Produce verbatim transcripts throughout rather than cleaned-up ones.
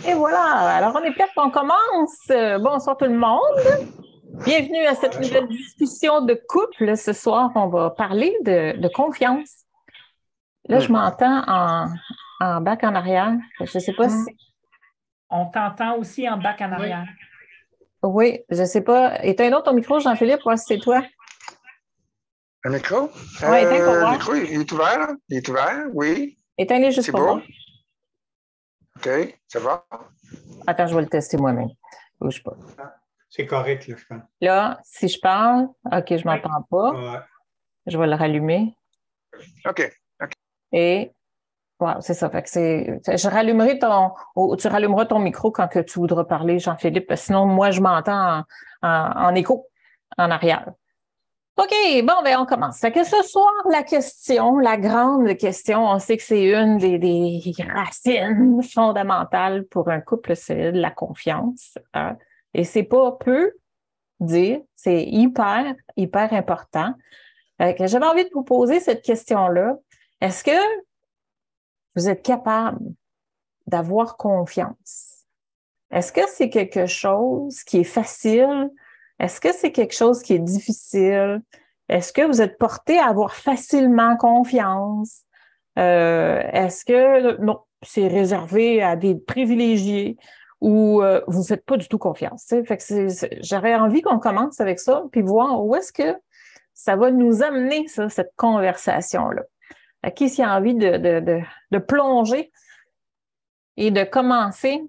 Et voilà, alors on est prêt, on commence. Euh, Bonsoir tout le monde. Bienvenue à cette nouvelle discussion de couple. Ce soir, on va parler de, de confiance. Là, je Hmm. m'entends en, en bac en arrière. Je ne sais pas si... On t'entend aussi en bac en arrière. Oui, je ne sais pas. Éteins donc ton micro, Jean-Philippe, voir si c'est toi. Un micro? Oui, éteins pour Euh, voir. le micro, il est ouvert, là? Il est ouvert, oui. Éteins-les juste C'est pour beau. voir. OK, ça va? Attends, je vais le tester moi-même. Bouge pas. C'est correct, là, je pense. Là, si je parle, OK, je ne m'entends pas. Ouais. Je vais le rallumer. OK. Et wow, c'est ça. Fait que c'est, je rallumerai ton, ou tu rallumeras ton micro quand que tu voudras parler, Jean-Philippe, parce que sinon, moi, je m'entends en, en, en écho en arrière. OK, bon, ben on commence. Fait que ce soir, la question, la grande question, on sait que c'est une des, des racines fondamentales pour un couple, c'est la confiance. Hein? Et c'est pas peu dire, c'est hyper, hyper important. Fait que j'avais envie de vous poser cette question-là. Est-ce que vous êtes capable d'avoir confiance? Est-ce que c'est quelque chose qui est facile? Est-ce que c'est quelque chose qui est difficile? Est-ce que vous êtes porté à avoir facilement confiance? Euh, est-ce que non, c'est réservé à des privilégiés ou euh, vous ne faites pas du tout confiance? Fait que c'est, c'est, j'aurais envie qu'on commence avec ça puis voir où est-ce que ça va nous amener, ça, cette conversation-là. À qui s'il a envie de, de, de, de plonger et de commencer?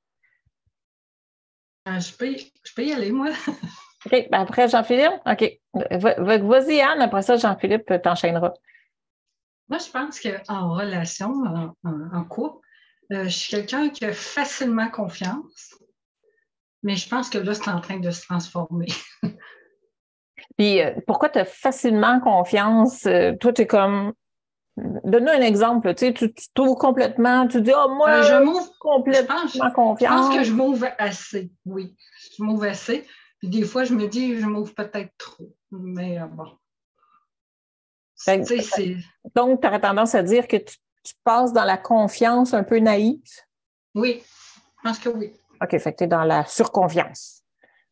Euh, je, peux y, je peux y aller, moi. OK. Ben après, Jean-Philippe? OK. Vas-y, Anne. Après ça, Jean-Philippe t'enchaînera. Moi, je pense qu'en relation, en, en, en couple, euh, je suis quelqu'un qui a facilement confiance, mais je pense que là, c'est en train de se transformer. Puis, euh, pourquoi tu as facilement confiance? Euh, toi, tu es comme... Donne-nous un exemple. Tu sais, tu t'ouvres complètement, tu dis, oh, moi, euh, je m'ouvre complètement je pense, confiance. Je pense que je m'ouvre assez, oui. Je m'ouvre assez. Puis des fois, je me dis, je m'ouvre peut-être trop. Mais euh, bon. Fait, tu sais, c'est... Donc, tu aurais tendance à dire que tu, tu passes dans la confiance un peu naïve? Oui, je pense que oui. OK, fait que tu es dans la surconfiance.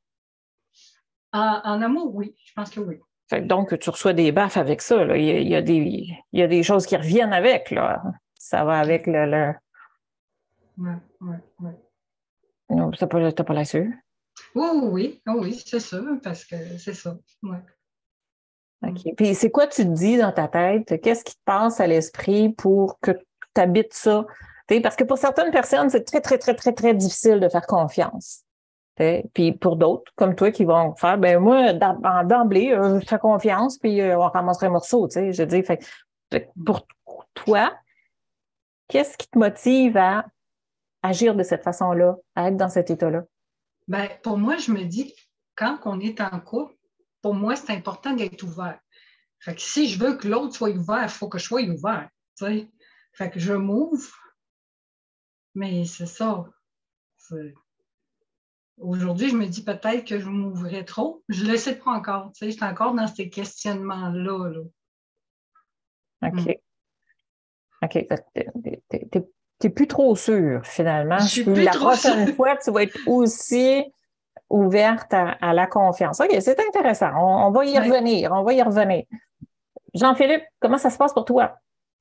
En, en amour, oui, je pense que oui. Fait que donc, tu reçois des baffes avec ça. Là. Il, y a, il, y a des, il y a des choses qui reviennent avec. Là. Ça va avec le... le... Oui, oui, oui. Non, tu n'as pas, pas la sûre? Oui, oui, oui, oui, c'est ça, parce que c'est ça. Ouais. OK. Puis c'est quoi tu te dis dans ta tête? Qu'est-ce qui te passe à l'esprit pour que tu habites ça? T'sais, parce que pour certaines personnes, c'est très, très, très, très, très difficile de faire confiance. T'sais. Puis pour d'autres, comme toi, qui vont faire, ben moi, d'emblée, euh, je fais confiance, puis euh, on ramasserait un morceau. T'sais. Je dis, fait, fait, pour toi, qu'est-ce qui te motive à agir de cette façon-là, à être dans cet état-là? Ben, pour moi, je me dis, quand on est en couple, pour moi, c'est important d'être ouvert. Fait que si je veux que l'autre soit ouvert, il faut que je sois ouvert. T'sais. Fait que je m'ouvre, mais c'est ça. C'est... Aujourd'hui, je me dis peut-être que je m'ouvrais trop. Je ne le sais pas encore. Je suis encore dans ces questionnements-là. Là. OK. Mm. OK. Tu n'es plus trop sûr, finalement. Je suis Puis plus la trop prochaine sûre. fois, tu vas être aussi ouverte à, à la confiance. OK, c'est intéressant. On, on va y Ouais. revenir. On va y revenir. Jean-Philippe, comment ça se passe pour toi?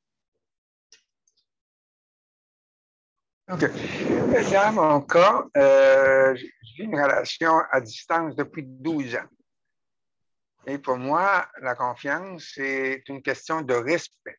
OK. Dans mon cas, euh, j'ai une relation à distance depuis douze ans. Et pour moi, la confiance, c'est une question de respect.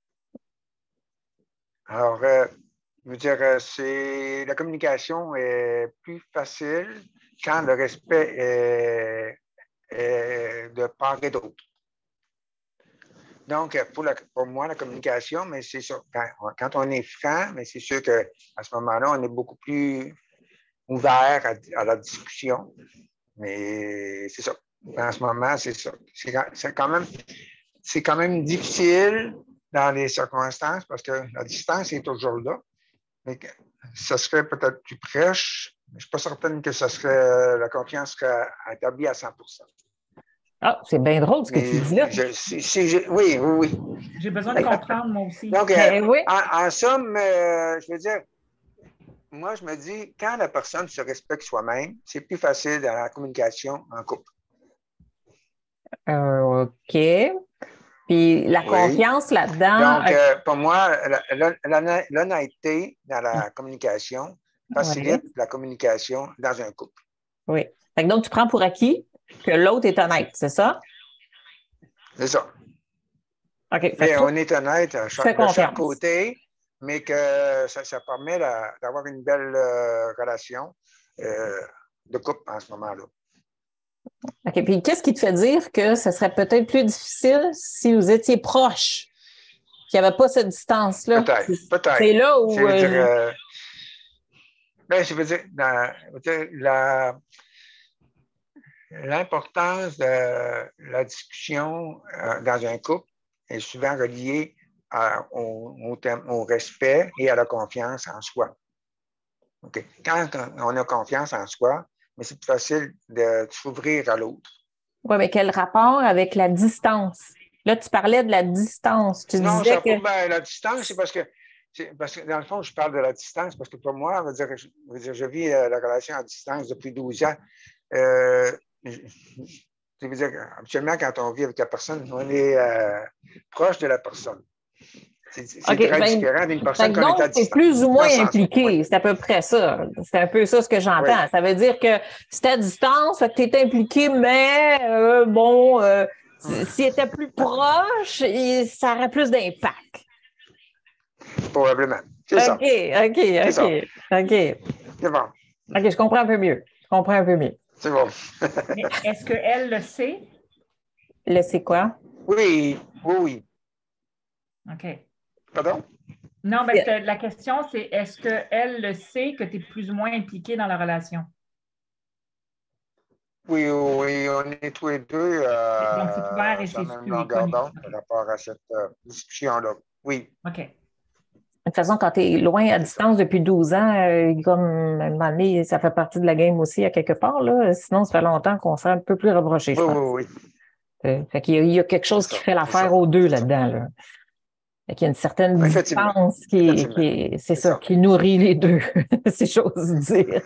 Alors, euh, je veux dire, c'est, la communication est plus facile quand le respect est, est de part et d'autre. Donc, pour, la, pour moi, la communication, mais c'est sûr, quand, quand on est franc, mais c'est sûr qu'à ce moment-là, on est beaucoup plus ouvert à, à la discussion. Mais c'est ça. En ce moment, c'est ça. C'est, c'est, quand même, c'est quand même difficile dans les circonstances parce que la distance est toujours là. Mais ça serait peut-être plus prêche. Mais je ne suis pas certaine que ça serait, la confiance serait établie à cent pour cent. Ah, c'est bien drôle ce que Mais tu dis là. Je, si, si je, oui, oui, oui. J'ai besoin de comprendre, moi aussi. Donc, Ben euh, oui. en, en somme, euh, je veux dire, moi, je me dis, quand la personne se respecte soi-même, c'est plus facile dans la communication en couple. Euh, OK. Puis la Oui. confiance là-dedans. Donc, euh, pour moi, l'honnêteté dans la communication facilite Oui. la communication dans un couple. Oui. Fait que donc, tu prends pour acquis que l'autre est honnête, c'est ça? C'est ça. OK. Fait Mais que on toi, est honnête de tu fais chaque confiance. côté, mais que ça, ça permet la- d'avoir une belle euh, relation euh, de couple en ce moment-là. OK. Puis qu'est-ce qui te fait dire que ce serait peut-être plus difficile si vous étiez proches, qu'il n'y avait pas cette distance-là? Peut-être, peut-être. C'est là où. Je veux dire, euh, euh, ben, je veux dire, dans- je veux dire, la, l'importance de la discussion euh, dans un couple est souvent reliée à- au, au, thème- au respect et à la confiance en soi. Okay. Quand on a confiance en soi, mais c'est plus facile de s'ouvrir à l'autre. Oui, mais quel rapport avec la distance? Là, tu parlais de la distance. Tu Non, disais ça, que. ben, la distance, c'est parce que, c'est parce que, dans le fond, je parle de la distance parce que pour moi, on va dire, je, on va dire, je vis euh, la relation à distance depuis douze ans. Euh, je, je veux dire, habituellement, quand on vit avec la personne, on est euh, proche de la personne. C'est c'est OK. très Fait, différent d'une fait personne que qu'on est à donc, tu es distance. plus ou Dans moins ce sens-là, impliqué. oui. C'est à peu près ça. C'est un peu ça ce que j'entends. Oui. Ça veut dire que c'est à distance, fait que tu es impliqué, mais euh, bon, euh, s'il était plus proche, il- ça aurait plus d'impact. Probablement. C'est OK, ça. OK, C'est OK, ça. OK. C'est bon. OK, je comprends un peu mieux. Je comprends un peu mieux. C'est bon. Mais est-ce qu'elle le sait? Là, c'est quoi? Oui, oui, oui. OK. Pardon? Non, parce que la question, c'est est-ce qu'elle le sait que tu es plus ou moins impliqué dans la relation? Oui, oui, on est tous les deux Donc, c'est ouvert euh, et sur c'est la même c'est longueur connu. d'onde OK. par rapport à cette euh, discussion-là. Oui. OK. De toute façon, quand tu es loin à distance depuis douze ans, euh, comme à un moment donné, ça fait partie de la game aussi à quelque part. Là. Sinon, ça fait longtemps qu'on serait un peu plus rapprochés, je Oui, pense. oui, oui. Euh, fait qu'il y a, il y a quelque chose C'est qui ça, fait c'est l'affaire ça, aux deux c'est ça. là-dedans. Là. Fait qu'il y a une certaine Effectivement. distance qui, Effectivement. qui est, c'est C'est ça, ça. qui nourrit les deux, si j'ose dire.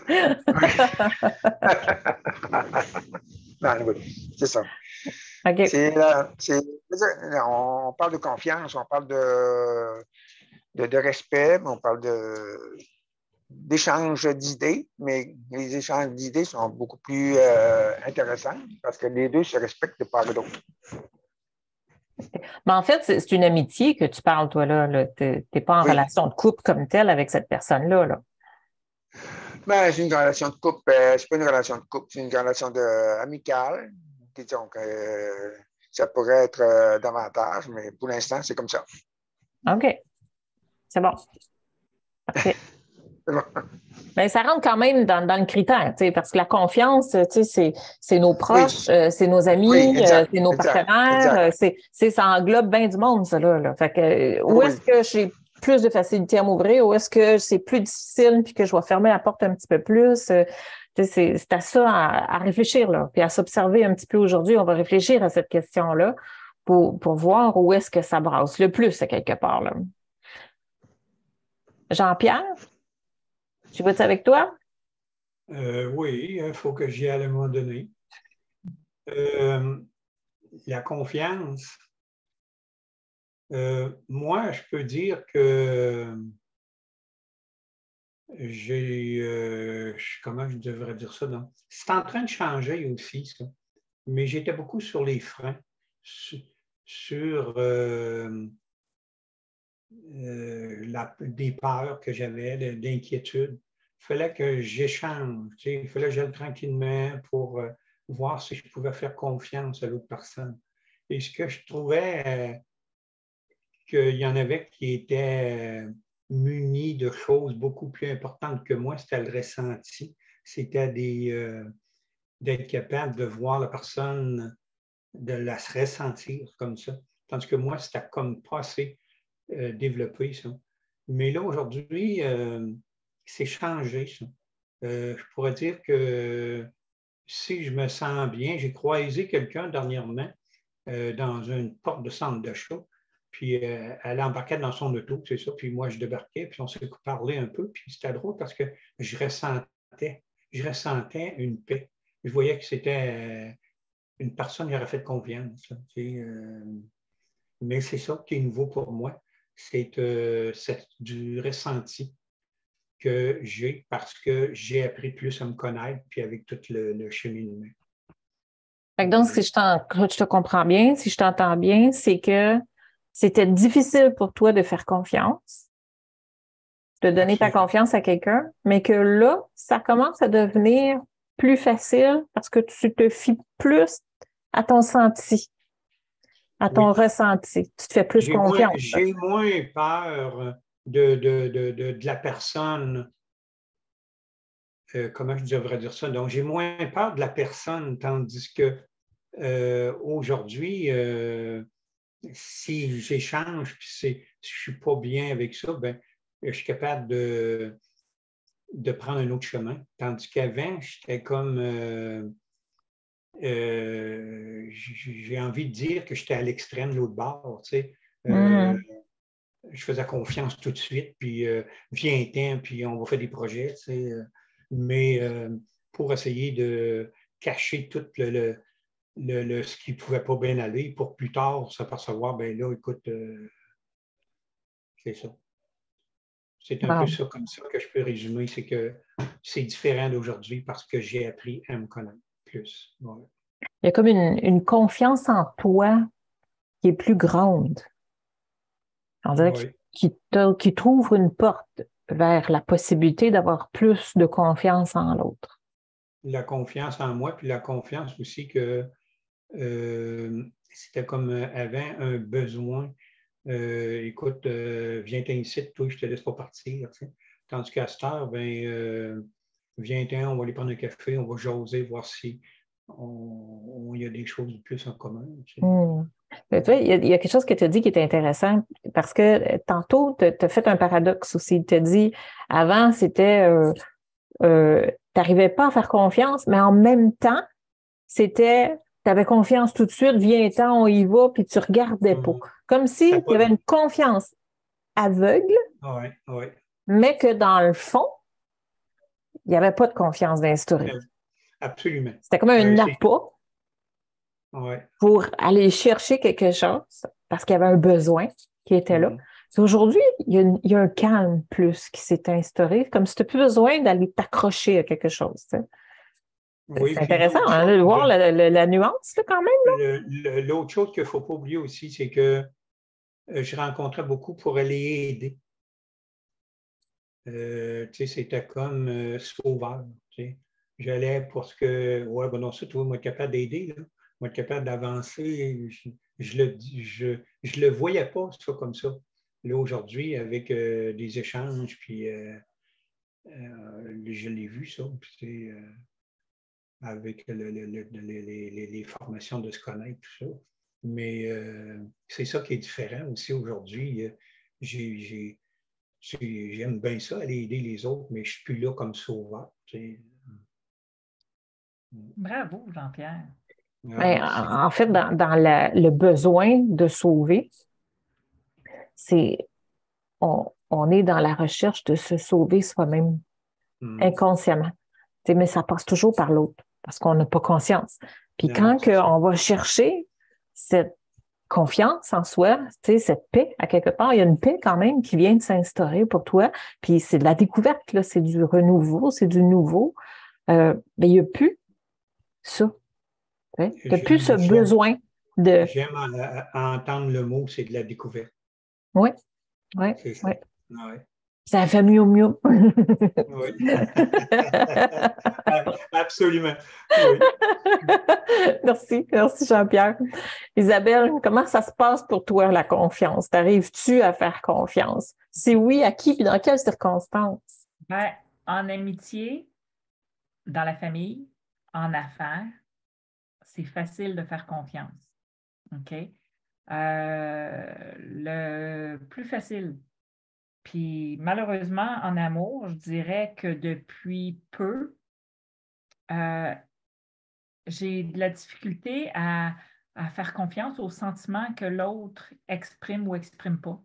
Non, oui, c'est ça. OK. C'est, euh, c'est, on parle de confiance, on parle de, de, de respect, on parle de, d'échange d'idées, mais les échanges d'idées sont beaucoup plus euh, intéressants parce que les deux se respectent de part et d'autre. Mais en fait, c'est, c'est une amitié que tu parles, toi, là. là. Tu n'es pas en Oui. relation de couple comme telle avec cette personne-là. Là. Ben, c'est une relation de couple, euh, c'est pas une relation de couple, c'est une relation de, amicale. Disons que euh, ça pourrait être euh, davantage, mais pour l'instant, c'est comme ça. OK. C'est bon. Parfait. Mais ça rentre quand même dans, dans le critère, parce que la confiance, c'est, c'est nos proches, oui. euh, c'est nos amis, oui, exact, euh, c'est nos exact, partenaires, exact. C'est, c'est, ça englobe bien du monde, ça. Là, là. Fait que, où oui. est-ce que j'ai plus de facilité à m'ouvrir, où est-ce que c'est plus difficile puis que je vais fermer la porte un petit peu plus? Euh, c'est, c'est à ça à, à réfléchir, là, puis à s'observer un petit peu aujourd'hui. On va réfléchir à cette question-là pour, pour voir où est-ce que ça brasse le plus à quelque part. Là. Jean-Pierre? Tu vas-tu avec toi? Euh, oui, il faut que j'y aille à un moment donné. Euh, la confiance. Euh, moi, je peux dire que j'ai... Euh, comment je devrais dire ça? Non? C'est en train de changer aussi, ça. Mais j'étais beaucoup sur les freins, sur, sur euh, euh, la, des peurs que j'avais, d'inquiétude. Il fallait que j'échange, tu sais, il fallait que j'aille tranquillement pour euh, voir si je pouvais faire confiance à l'autre personne. Et ce que je trouvais, euh, qu'il y en avait qui étaient euh, munis de choses beaucoup plus importantes que moi, c'était le ressenti. C'était des, euh, d'être capable de voir la personne, de la ressentir comme ça. Tandis que moi, c'était comme pas assez euh, développé, ça. Mais là, aujourd'hui, euh, c'est changé, ça. Euh, je pourrais dire que si je me sens bien, j'ai croisé quelqu'un dernièrement euh, dans une porte de centre d'achat, Puis euh, elle embarquait dans son auto, c'est ça. Puis moi, je débarquais, puis on s'est parlé un peu. Puis c'était drôle parce que je ressentais, je ressentais une paix. Je voyais que c'était euh, une personne qui aurait fait confiance. Là, tu sais, euh, mais c'est ça qui est nouveau pour moi. C'est euh, du ressenti que j'ai parce que j'ai appris plus à me connaître, puis avec tout le, le cheminement. Fait que donc, si je, je te comprends bien, si je t'entends bien, c'est que c'était difficile pour toi de faire confiance, de donner ta confiance à quelqu'un, mais que là, ça commence à devenir plus facile parce que tu te fies plus à ton senti, à ton oui. ressenti. Tu te fais plus confiance. J'ai moins peur de, de, de, de, de la personne. Euh, comment je devrais dire ça? Donc, j'ai moins peur de la personne, tandis que euh, aujourd'hui, euh, si j'échange, puis si je ne suis pas bien avec ça, ben, je suis capable de, de prendre un autre chemin. Tandis qu'avant, j'étais comme... Euh, euh, j'ai envie de dire que j'étais à l'extrême de l'autre bord. Tu sais. euh, mm. Je faisais confiance tout de suite, puis euh, viens-t'en, puis on va faire des projets. Tu sais. Mais euh, pour essayer de cacher tout le, le, le, le ce qui ne pouvait pas bien aller, pour plus tard s'apercevoir, ben là, écoute, euh, c'est ça. C'est un wow. peu ça comme ça que je peux résumer, c'est que c'est différent d'aujourd'hui parce que j'ai appris à me connaître plus. Ouais. Il y a comme une, une confiance en toi qui est plus grande. On dirait oui. qui, qui t'ouvre une porte vers la possibilité d'avoir plus de confiance en l'autre. La confiance en moi, puis la confiance aussi que euh, c'était comme avant un besoin. Euh, écoute, euh, viens-t'en ici, toi, je te laisse pas partir. Tu sais. Tandis qu'à cette heure, ben, euh, viens-t'en, on va aller prendre un café, on va jaser, voir si on, on, il y a des choses de plus en commun. Tu sais. Mm. Tu vois, il y, a, il y a quelque chose que tu as dit qui est intéressant parce que tantôt, tu as fait un paradoxe aussi. Tu as dit, avant, c'était, euh, euh, tu n'arrivais pas à faire confiance, mais en même temps, c'était, tu avais confiance tout de suite, viens-t'en, on y va, puis tu regardais pas. Comme si il y avait une confiance aveugle, oui, oui. mais que dans le fond, il n'y avait pas de confiance d'instaurer. Absolument. C'était comme un euh, appât ouais. pour aller chercher quelque chose parce qu'il y avait un besoin qui était là. Mm-hmm. Aujourd'hui, il y, a une, il y a un calme plus qui s'est instauré, comme si tu n'as plus besoin d'aller t'accrocher à quelque chose. Tu sais. Oui, c'est intéressant hein, de voir la, la, la nuance là, quand même. Le, l'autre chose qu'il ne faut pas oublier aussi, c'est que euh, je rencontrais beaucoup pour aller aider. Euh, tu sais, c'était comme euh, sauveur. Tu sais. J'allais parce que, ouais, ben non, ça, tu vois, moi, être capable d'aider, là. Moi, être capable d'avancer, je, je le je, je le voyais pas, ça, comme ça. Là, aujourd'hui, avec euh, des échanges, puis euh, euh, je l'ai vu, ça, puis euh, avec le, le, le, les, les, les formations de se connaître, tout ça. Mais euh, c'est ça qui est différent aussi aujourd'hui. J'ai, j'ai, j'aime bien ça, aller aider les autres, mais je ne suis plus là comme sauveur. Tu sais. Bravo, Jean-Pierre. Ben, en fait, dans, dans la, le besoin de sauver, c'est on, on est dans la recherche de se sauver soi-même mm. inconsciemment. T'sais, mais ça passe toujours par l'autre parce qu'on n'a pas conscience. Puis non, quand que on va chercher cette confiance en soi, cette paix à quelque part, il y a une paix quand même qui vient de s'instaurer pour toi. Puis c'est de la découverte, là, c'est du renouveau, c'est du nouveau. Euh, mais il n'y a plus ça. Tu n'as plus ce besoin de... J'aime entendre le mot, c'est de la découverte. Oui, oui, oui. Ouais. Ça fait mieux, mieux. Oui. Absolument. Oui. Merci, merci Jean-Pierre. Isabelle, comment ça se passe pour toi, la confiance? T'arrives-tu à faire confiance? Si oui, à qui et dans quelles circonstances? Ben, en amitié, dans la famille, en affaires, c'est facile de faire confiance. OK? Euh, le plus facile. Puis malheureusement, en amour, je dirais que depuis peu, euh, j'ai de la difficulté à à faire confiance aux sentiments que l'autre exprime ou exprime pas.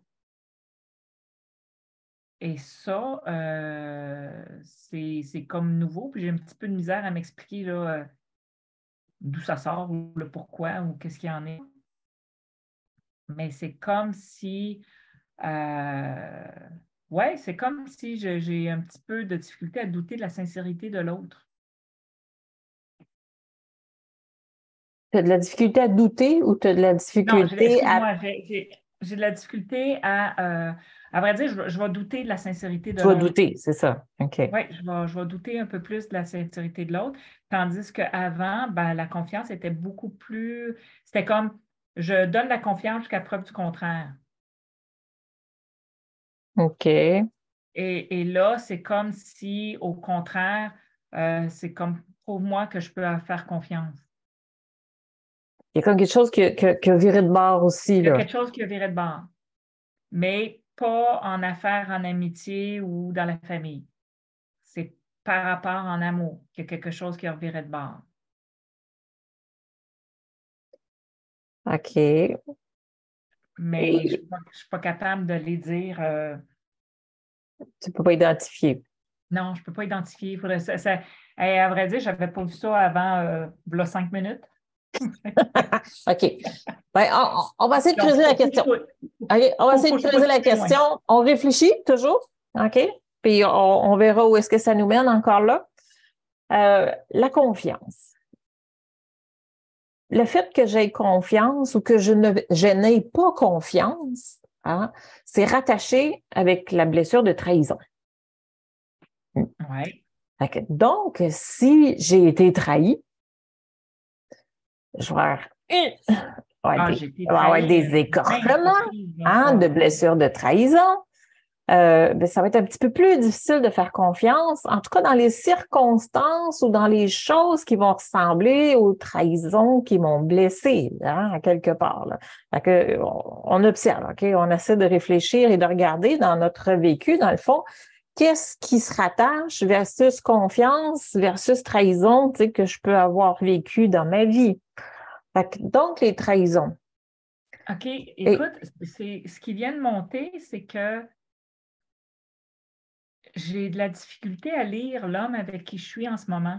Et ça, euh, c'est, c'est comme nouveau, puis j'ai un petit peu de misère à m'expliquer là, euh, d'où ça sort ou le pourquoi ou qu'est-ce qu'il y en est. Mais c'est comme si, euh, ouais, c'est comme si je- j'ai un petit peu de difficulté à douter de la sincérité de l'autre. Tu as de la difficulté à douter ou tu as de la Non, j'ai- difficulté excuse-moi, à... j'ai, j'ai- j'ai de la difficulté à, euh, à vrai dire, je, vais- je vais douter de la sincérité de Tu vas l'autre. douter, c'est ça. OK. Oui, je vais, je vais douter un peu plus de la sincérité de l'autre, tandis qu'avant, ben, la confiance était beaucoup plus... C'était comme, je donne la confiance jusqu'à preuve du contraire. OK. Et, et là, c'est comme si, au contraire, euh, c'est comme pour moi que je peux faire confiance. Il y a comme quelque chose qui, a- qui, a- qui a viré de bord aussi, Il y a là. quelque chose qui a viré de bord, mais pas en affaires, en amitié ou dans la famille. C'est par rapport en amour qu'il y a quelque chose qui a viré de bord. OK. Mais je Et ne suis pas capable de les dire. euh, tu ne peux pas identifier. non, je ne peux pas identifier. Faudrait, ça, ça- hey, à vrai dire, je n'avais pas vu ça avant euh, v'là cinq minutes. OK. Ben, on, on va essayer de Donc, creuser la faut- question. faut- OK, on va faut- essayer faut de que je creuser la pousse plus loin. question. On réfléchit toujours. OK? Puis on, on verra où est-ce que ça nous mène encore là. Euh, la confiance. Le fait que j'aie confiance ou que je ne je n'ai pas confiance, hein, c'est rattaché avec la blessure de trahison. Ouais. Fait que, donc, si j'ai été trahi, je vais avoir, il va y avoir Ah, des, j'ai été il va y avoir trahi des à maintes écorchements, reprises, là, hein, ça. de blessures de trahison. Euh, ben, ça va être un petit peu plus difficile de faire confiance, en tout cas dans les circonstances ou dans les choses qui vont ressembler aux trahisons qui m'ont blessé, hein, à quelque part. Là. Fait que, on, on observe, OK? On essaie de réfléchir et de regarder dans notre vécu, dans le fond, qu'est-ce qui se rattache versus confiance versus trahison, tu sais, que je peux avoir vécu dans ma vie. Fait que, donc, les trahisons. OK, écoute, c'est, ce qui vient de monter, c'est que j'ai de la difficulté à lire l'homme avec qui je suis en ce moment.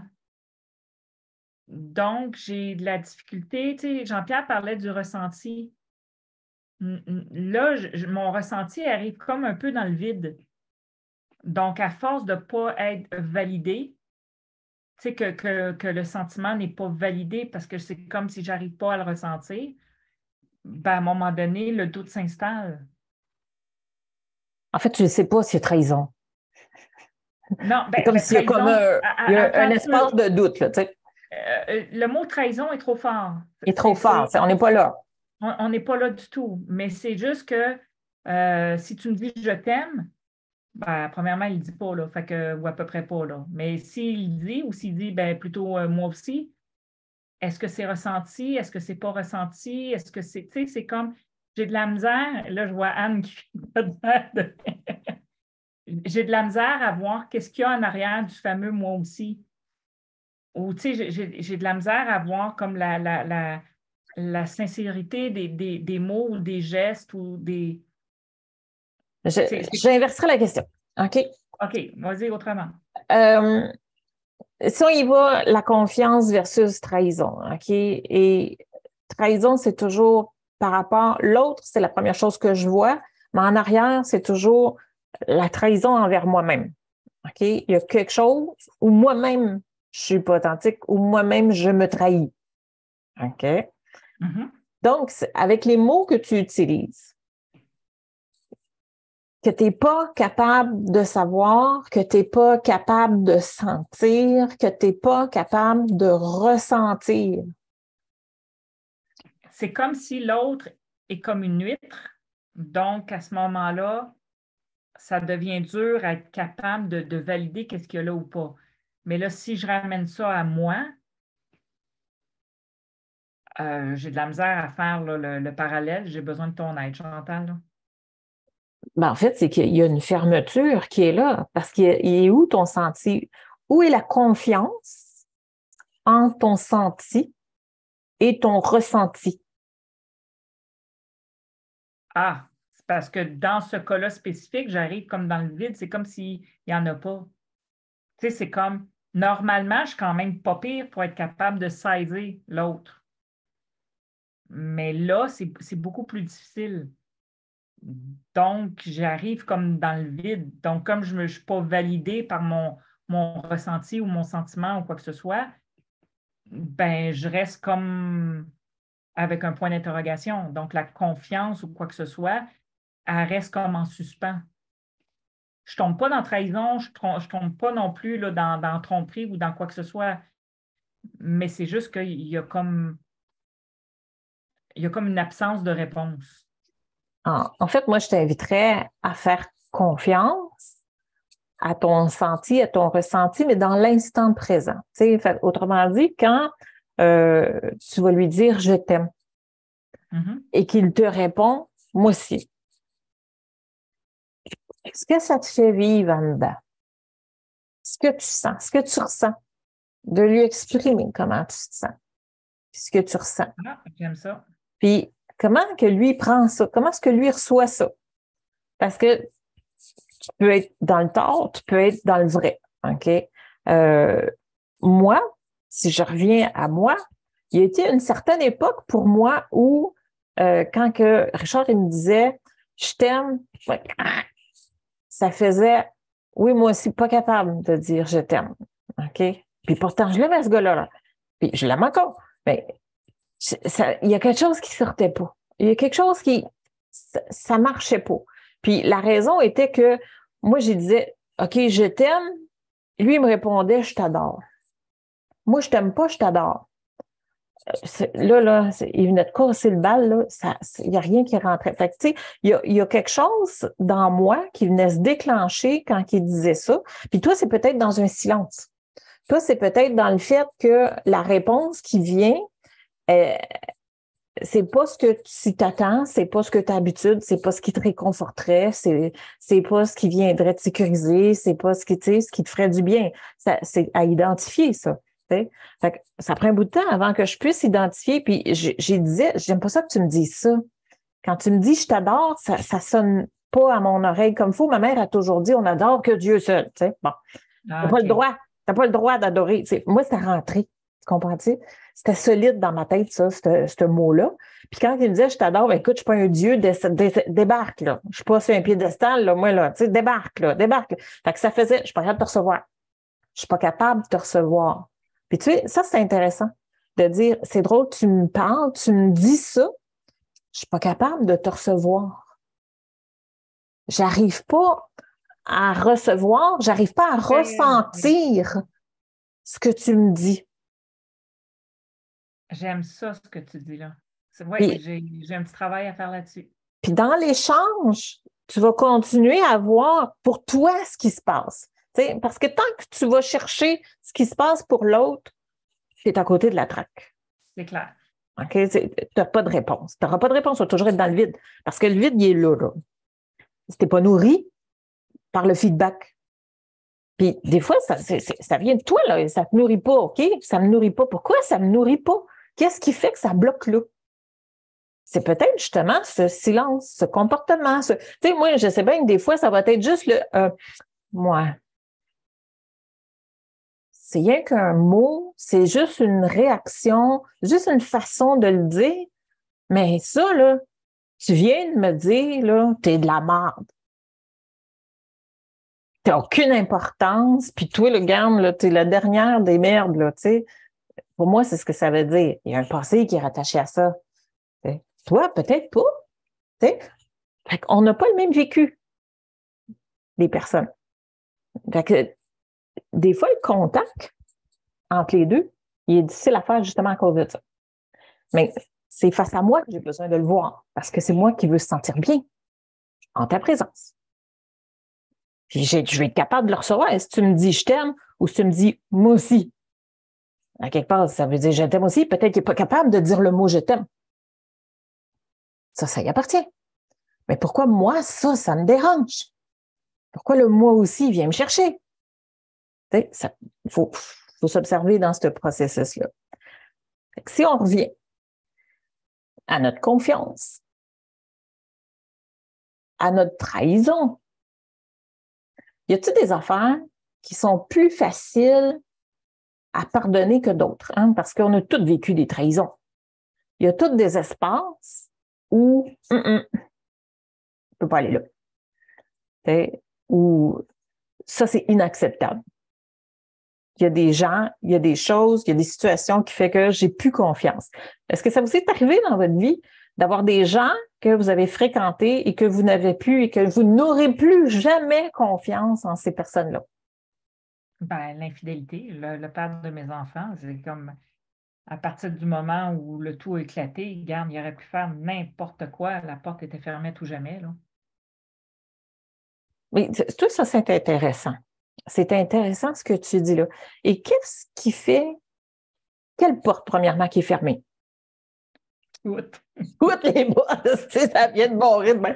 Donc, j'ai de la difficulté, tu sais, Jean-Pierre parlait du ressenti. N- n- Là, je- je- mon ressenti arrive comme un peu dans le vide. Donc, à force de ne pas être validé, tu sais, que, que, que le sentiment n'est pas validé parce que c'est comme si je n'arrive pas à le ressentir, ben, à un moment donné, le doute s'installe. En fait, tu ne sais pas s'il y a trahison. Non, C'est ben, comme ben, s'il y a comme trahison, un, a- il y a- a attends un un espace peu. de doute, là, tu sais. Euh, euh, le mot trahison est trop fort. Il est trop C'est- fort, c'est- on n'est pas là. on on n'est pas là du tout. Mais c'est juste que euh, si tu me dis je t'aime, ben, premièrement, il ne dit pas, là, fait que, ou à peu près pas. Là. Mais s'il dit ou s'il dit ben, plutôt euh, moi aussi, est-ce que c'est ressenti? Est-ce que c'est pas ressenti? Est-ce que c'est, tu sais, c'est comme, j'ai de la misère. Là, je vois Anne qui fait de- j'ai de la misère à voir qu'est-ce qu'il y a en arrière du fameux moi aussi. Ou, tu sais, j'ai- j'ai j'ai de la misère à voir comme la, la, la, la sincérité des, des, des mots ou des gestes ou des. Je- c'est- c'est- J'inverserai la question. OK? OK, vas-y autrement. Euh, si on y va, la confiance versus trahison. OK? Et trahison, c'est toujours par rapport. L'autre, c'est la première chose que je vois, mais en arrière, c'est toujours la trahison envers moi-même. OK? Il y a quelque chose où moi-même, je suis pas authentique, où moi-même, je me trahis. OK? Mhm. Donc, c'est- avec les mots que tu utilises, que tu n'es pas capable de savoir, que tu n'es pas capable de sentir, que tu n'es pas capable de ressentir. C'est comme si l'autre est comme une huître. Donc, à ce moment-là, ça devient dur à être capable de, de valider qu'est-ce qu'il y a là ou pas. Mais là, si je ramène ça à moi, euh, j'ai de la misère à faire là, le, le parallèle. J'ai besoin de ton aide, Chantal. Là. Ben, en fait, c'est qu'il y a une fermeture qui est là, parce qu'il est, il est où ton senti? Où est la confiance entre ton senti et ton ressenti? Ah, c'est parce que dans ce cas-là spécifique, j'arrive comme dans le vide, c'est comme s'il n'y en a pas. Tu sais, c'est comme, normalement, je suis quand même pas pire pour être capable de saisir l'autre. Mais là, c'est c'est beaucoup plus difficile. Donc, j'arrive comme dans le vide. Donc, comme je ne suis pas validée par mon, mon ressenti ou mon sentiment ou quoi que ce soit, ben, je reste comme avec un point d'interrogation. Donc, la confiance ou quoi que ce soit, elle reste comme en suspens. Je ne tombe pas dans trahison, je ne tombe pas non plus là, dans, dans tromperie ou dans quoi que ce soit. Mais c'est juste qu'il y a comme, il y a comme une absence de réponse. En, en fait, moi, je t'inviterais à faire confiance à ton senti, à ton ressenti, mais dans l'instant présent. Tu sais, autrement dit, quand euh, tu vas lui dire « je t'aime » Mm-hmm. et qu'il te répond « moi aussi », est-ce que ça te fait vivre en dedans? Ce que tu sens, ce que tu ressens, de lui exprimer comment tu te sens, ce que tu ressens. Ah, j'aime ça. Puis, comment que lui prend ça? Comment est-ce que lui reçoit ça? Parce que tu peux être dans le tort, tu peux être dans le vrai. OK? Euh, moi, si je reviens à moi, il y a été une certaine époque pour moi où, euh, quand que Richard il me disait « je t'aime », ça faisait « oui, moi aussi, pas capable de dire « je t'aime ». OK? Puis pourtant, je l'aimais ce gars-là. Là. Puis je l'aime encore. Mais ça, il y a quelque chose qui sortait pas. Il y a quelque chose qui... ça, ça marchait pas. Puis la raison était que moi, je disais « OK, je t'aime ». Lui, il me répondait « je t'adore ». Moi, je t'aime pas, je t'adore. Là, là, il venait de casser le bal, là, ça, il n'y a rien qui rentrait. Fait que, tu sais, il y a, il y a quelque chose dans moi qui venait se déclencher quand il disait ça. Puis toi, c'est peut-être dans un silence. Toi, c'est peut-être dans le fait que la réponse qui vient, euh, c'est pas ce que tu t'attends, c'est pas ce que tu as l'habitude, c'est pas ce qui te réconforterait, c'est, c'est pas ce qui viendrait te sécuriser, c'est pas ce qui, tu sais, ce qui te ferait du bien. Ça, c'est à identifier, ça. Fait que ça prend un bout de temps avant que je puisse identifier. Puis j'ai, j'ai disais, j'aime pas ça que tu me dises ça. Quand tu me dis je t'adore, ça, ça sonne pas à mon oreille comme il faut. Ma mère a toujours dit on adore que Dieu seul. Tu sais, bon, Ah, t'as pas okay. le droit. T'as pas le droit d'adorer. Tu sais, moi, c'était rentré. Tu comprends-tu? C'était solide dans ma tête, ça, ce, ce mot-là. Puis quand il me disait je t'adore, ben écoute, je suis pas un Dieu, dé, dé, débarque, là. Je suis pas sur un piédestal, là, moi, là. Tu sais, débarque, là, débarque. Là. Fait que ça faisait, je suis pas capable de te recevoir. Je suis pas capable de te recevoir. Puis tu sais, ça, c'est intéressant de dire, c'est drôle, tu me parles, tu me dis ça, je suis pas capable de te recevoir. J'arrive pas à recevoir, j'arrive pas à ressentir ce que tu me dis. J'aime ça, ce que tu dis là. Oui, j'ai, j'ai un petit travail à faire là-dessus. Puis dans l'échange, tu vas continuer à voir pour toi ce qui se passe. T'sais, parce que tant que tu vas chercher ce qui se passe pour l'autre, tu es à côté de la traque. C'est clair. OK? Tu n'as pas de réponse. Tu n'auras pas de réponse, tu vas toujours être dans le vide. Parce que le vide, il est là. là. Si tu n'es pas nourri par le feedback. Puis des fois, ça, c'est, c'est, ça vient de toi, là. Ça ne te nourrit pas, OK? Ça ne me nourrit pas. Pourquoi ça ne me nourrit pas? Qu'est-ce qui fait que ça bloque là? C'est peut-être justement ce silence, ce comportement. Ce... Tu sais, moi, je sais bien que des fois, ça va être juste le euh, moi. C'est rien qu'un mot, c'est juste une réaction, juste une façon de le dire. Mais ça, là, tu viens de me dire, là, t'es de la merde. T'as aucune importance, puis toi, le gamme, là, t'es la dernière des merdes, là, tu sais. Pour moi, c'est ce que ça veut dire. Il y a un passé qui est rattaché à ça. T'sais. Toi, peut-être pas. T'sais. Fait qu'on n'a pas le même vécu, les personnes. Fait que, des fois, le contact entre les deux, il est difficile à faire justement à cause de ça. Mais c'est face à moi que j'ai besoin de le voir, parce que c'est moi qui veux se sentir bien en ta présence. Puis je vais être capable de le recevoir. Est-ce que tu me dis « je t'aime » ou si tu me dis « moi aussi ». À quelque part, ça veut dire « je t'aime aussi ». Peut-être qu'il n'est pas capable de dire le mot « je t'aime ». Ça, ça y appartient. Mais pourquoi moi, ça, ça me dérange? Pourquoi le « moi aussi » vient me chercher? Il faut, faut s'observer dans ce processus-là. Si on revient à notre confiance, à notre trahison. Y a-t-il des affaires qui sont plus faciles à pardonner que d'autres, hein? Parce qu'on a tous vécu des trahisons. Il y a tous des espaces où hum, hum, on ne peut pas aller là. T'sais, où ça, c'est inacceptable. Il y a des gens, il y a des choses, il y a des situations qui font que j'ai plus confiance. Est-ce que ça vous est arrivé dans votre vie d'avoir des gens que vous avez fréquentés et que vous n'avez plus et que vous n'aurez plus jamais confiance en ces personnes-là? Ben, l'infidélité, le, le père de mes enfants, c'est comme à partir du moment où le tout a éclaté, regarde, il aurait pu faire n'importe quoi, la porte était fermée à tout jamais, là. Mais tout ça, c'est intéressant. C'est intéressant ce que tu dis là. Et qu'est-ce qui fait, quelle porte, premièrement, qui est fermée? Toutes. Toutes les portes, tu sais, ça vient de mon rythme.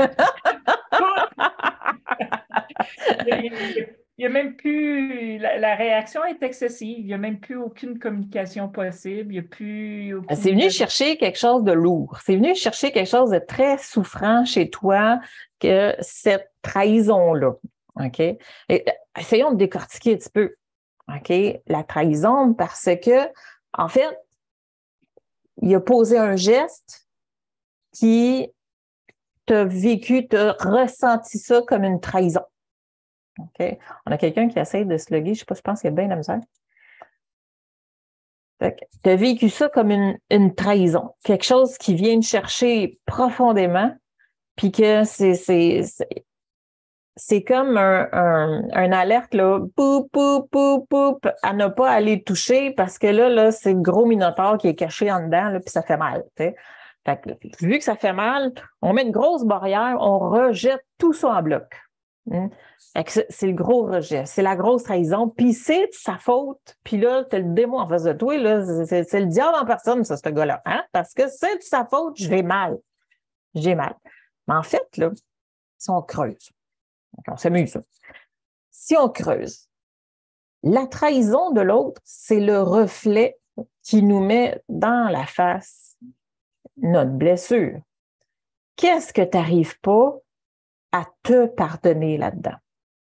Il n'y a même plus, la, la réaction est excessive, il n'y a même plus aucune communication possible, il n'y a plus aucune... C'est venu chercher quelque chose de lourd, c'est venu chercher quelque chose de très souffrant chez toi, que cette trahison-là, OK? Et, essayons de décortiquer un petit peu, OK? La trahison, parce que, en fait, il a posé un geste qui t'a vécu, t'a ressenti ça comme une trahison. OK? On a quelqu'un qui essaie de se loguer. Je ne sais pas, je pense qu'il y a bien de la misère. Tu as vécu ça comme une, une trahison. Quelque chose qui vient te chercher profondément, puis que c'est, c'est, c'est, c'est comme un, un, un alerte, là, poup, poup, poup, poup, à ne pas aller toucher parce que là, là, c'est le gros minotaure qui est caché en dedans, là, puis ça fait mal. T'sais. Fait que, vu que ça fait mal, on met une grosse barrière, on rejette tout ça en bloc. Hum. C'est, c'est le gros rejet, c'est la grosse trahison, puis c'est de sa faute, puis là, tu as le démon en face de toi, là, c'est, c'est le diable en personne, ça, ce gars-là, hein? Parce que c'est de sa faute, j'ai mal. J'ai mal. Mais en fait, là, si on creuse, on s'amuse, si on creuse, la trahison de l'autre, c'est le reflet qui nous met dans la face notre blessure. Qu'est-ce que tu n'arrives pas à te pardonner là-dedans?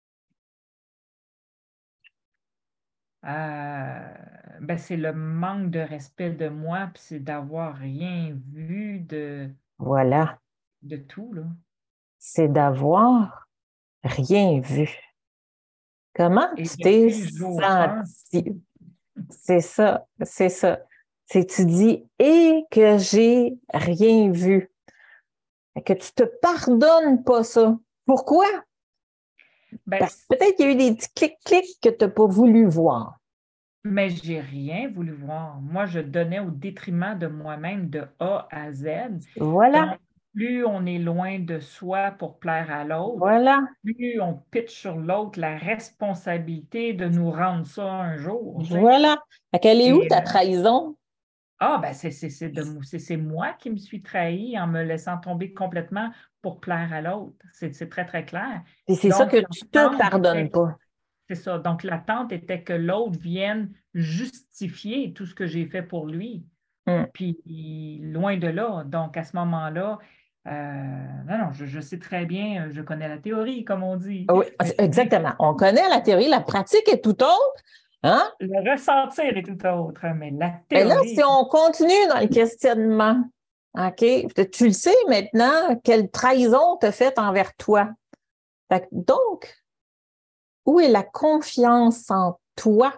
Euh, ben c'est le manque de respect de moi, puis c'est d'avoir rien vu de, Voilà. de tout, là. C'est d'avoir rien vu. Comment Et tu t'es depuis le jour un, senti? C'est ça, c'est ça. C'est tu dis « et que j'ai rien vu ». Que tu te pardonnes pas ça. Pourquoi? ben, Parce que peut-être qu'il y a eu des petits clics-clics que tu n'as pas voulu voir. mais j'ai rien voulu voir. Moi, je donnais au détriment de moi-même de A à Z. Voilà. Donc, plus on est loin de soi pour plaire à l'autre, Voilà. plus on pitche sur l'autre la responsabilité de nous rendre ça un jour. Tu sais. Voilà. Fait qu'elle est où Et, ta euh, trahison? Ah, ben c'est c'est- c'est de mou- c'est- c'est moi qui me suis trahi en me laissant tomber complètement pour plaire à l'autre. C'est c'est très, très clair. Et c'est ça Donc, que tu te l'attente pardonnes était, pas. c'est ça. Donc, l'attente était que l'autre vienne justifier tout ce que j'ai fait pour lui. Hum. Puis, loin de là. Donc, à ce moment-là, euh, non, non, je, je sais très bien, je connais la théorie, comme on dit. Oui, Mais exactement. On connaît la théorie, la pratique est tout autre. Hein? le ressentir est tout autre, mais la Et là, théorie. si on continue dans le questionnement, OK, tu le sais maintenant, quelle trahison t'as faite envers toi. Fait que donc, où est la confiance en toi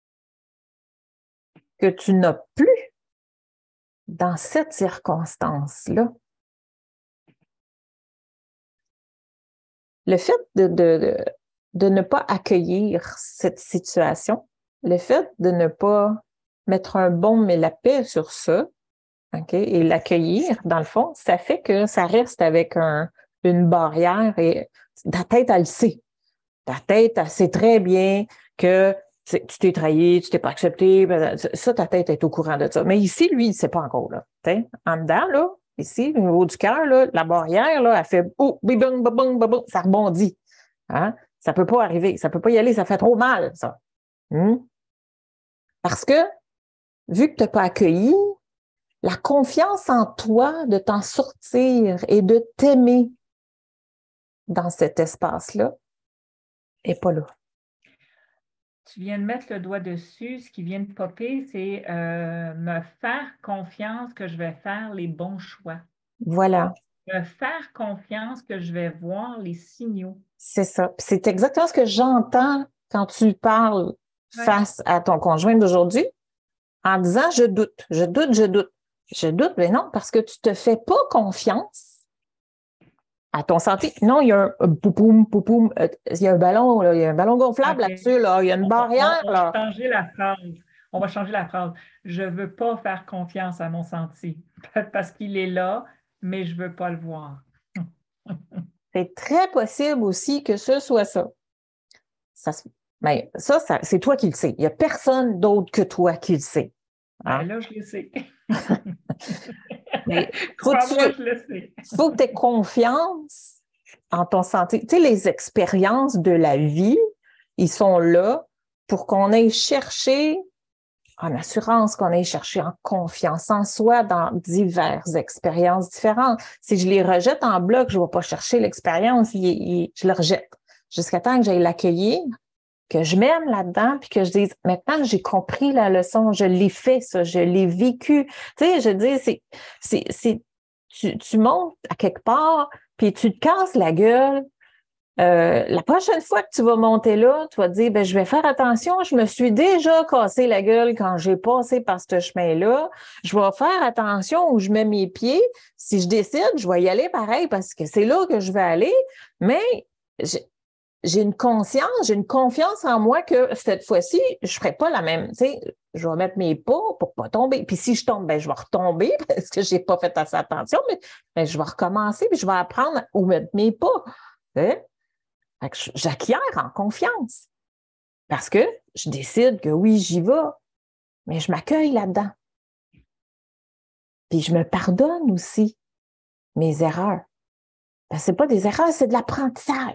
que tu n'as plus dans cette circonstance-là? Le fait de, de, de, de ne pas accueillir cette situation, le fait de ne pas mettre un baume et la paix sur ça, OK, et l'accueillir, dans le fond, ça fait que ça reste avec un, une barrière et ta tête, elle le sait. Ta tête, elle sait très bien que tu t'es trahi, tu t'es pas accepté. Ça, ta tête est au courant de ça. Mais ici, lui, il ne sait pas encore. Là. En dedans, là, ici, au niveau du cœur, là, la barrière, là, elle fait oh, bibung, babung, babung, ça rebondit. Hein? Ça ne peut pas arriver, ça ne peut pas y aller, ça fait trop mal, ça. Hum? Parce que, vu que tu n'as pas accueilli, la confiance en toi de t'en sortir et de t'aimer dans cet espace-là n'est pas là. Tu viens de mettre le doigt dessus. Ce qui vient de popper, c'est euh, me faire confiance que je vais faire les bons choix. Voilà. Me faire confiance que je vais voir les signaux. C'est ça. Puis c'est exactement ce que j'entends quand tu parles Ouais. face à ton conjoint d'aujourd'hui en disant « je doute, je doute, je doute ». Je doute, mais non, parce que tu ne te fais pas confiance à ton santé. Non, il y a un poupoum, poupoum, euh, il y a un ballon, là, il y a un ballon gonflable Okay. là-dessus, là, il y a une on, barrière. On, on là. va changer la phrase. On va changer la phrase. Je ne veux pas faire confiance à mon senti. Peut-être parce qu'il est là, mais je ne veux pas le voir. C'est très possible aussi que ce soit ça. Ça, mais ça, ça c'est toi qui le sais. Il n'y a personne d'autre que toi qui le sait. Ben Hein? là, je le sais. Mais faut Moi, tu, je le sais. faut que tu aies confiance en ton santé. Tu sais, les expériences de la vie, ils sont là pour qu'on aille chercher en assurance, qu'on aille chercher en confiance en soi dans diverses expériences différentes. Si je les rejette en bloc, je ne vais pas chercher l'expérience, il, il, je le rejette. Jusqu'à temps que j'aille l'accueillir, que je m'aime là-dedans, puis que je dise, maintenant j'ai compris la leçon, je l'ai fait, ça, je l'ai vécu. Tu sais, je dis, c'est, c'est, c'est, tu, tu montes à quelque part, puis tu te casses la gueule. Euh, la prochaine fois que tu vas monter là, tu vas te dire, ben, je vais faire attention, je me suis déjà cassé la gueule quand j'ai passé par ce chemin-là. Je vais faire attention où je mets mes pieds. Si je décide, je vais y aller pareil parce que c'est là que je vais aller. Mais j'ai, j'ai une conscience, j'ai une confiance en moi que cette fois-ci, je ne ferai pas la même. Tu sais, je vais mettre mes pas pour ne pas tomber. Puis si je tombe, ben, je vais retomber parce que je n'ai pas fait assez attention, mais ben, je vais recommencer puis je vais apprendre où mettre mes pas. Tu sais? J'acquiers en confiance parce que je décide que oui, j'y vais, mais je m'accueille là-dedans. Puis je me pardonne aussi mes erreurs. Ce n'est pas des erreurs, c'est de l'apprentissage.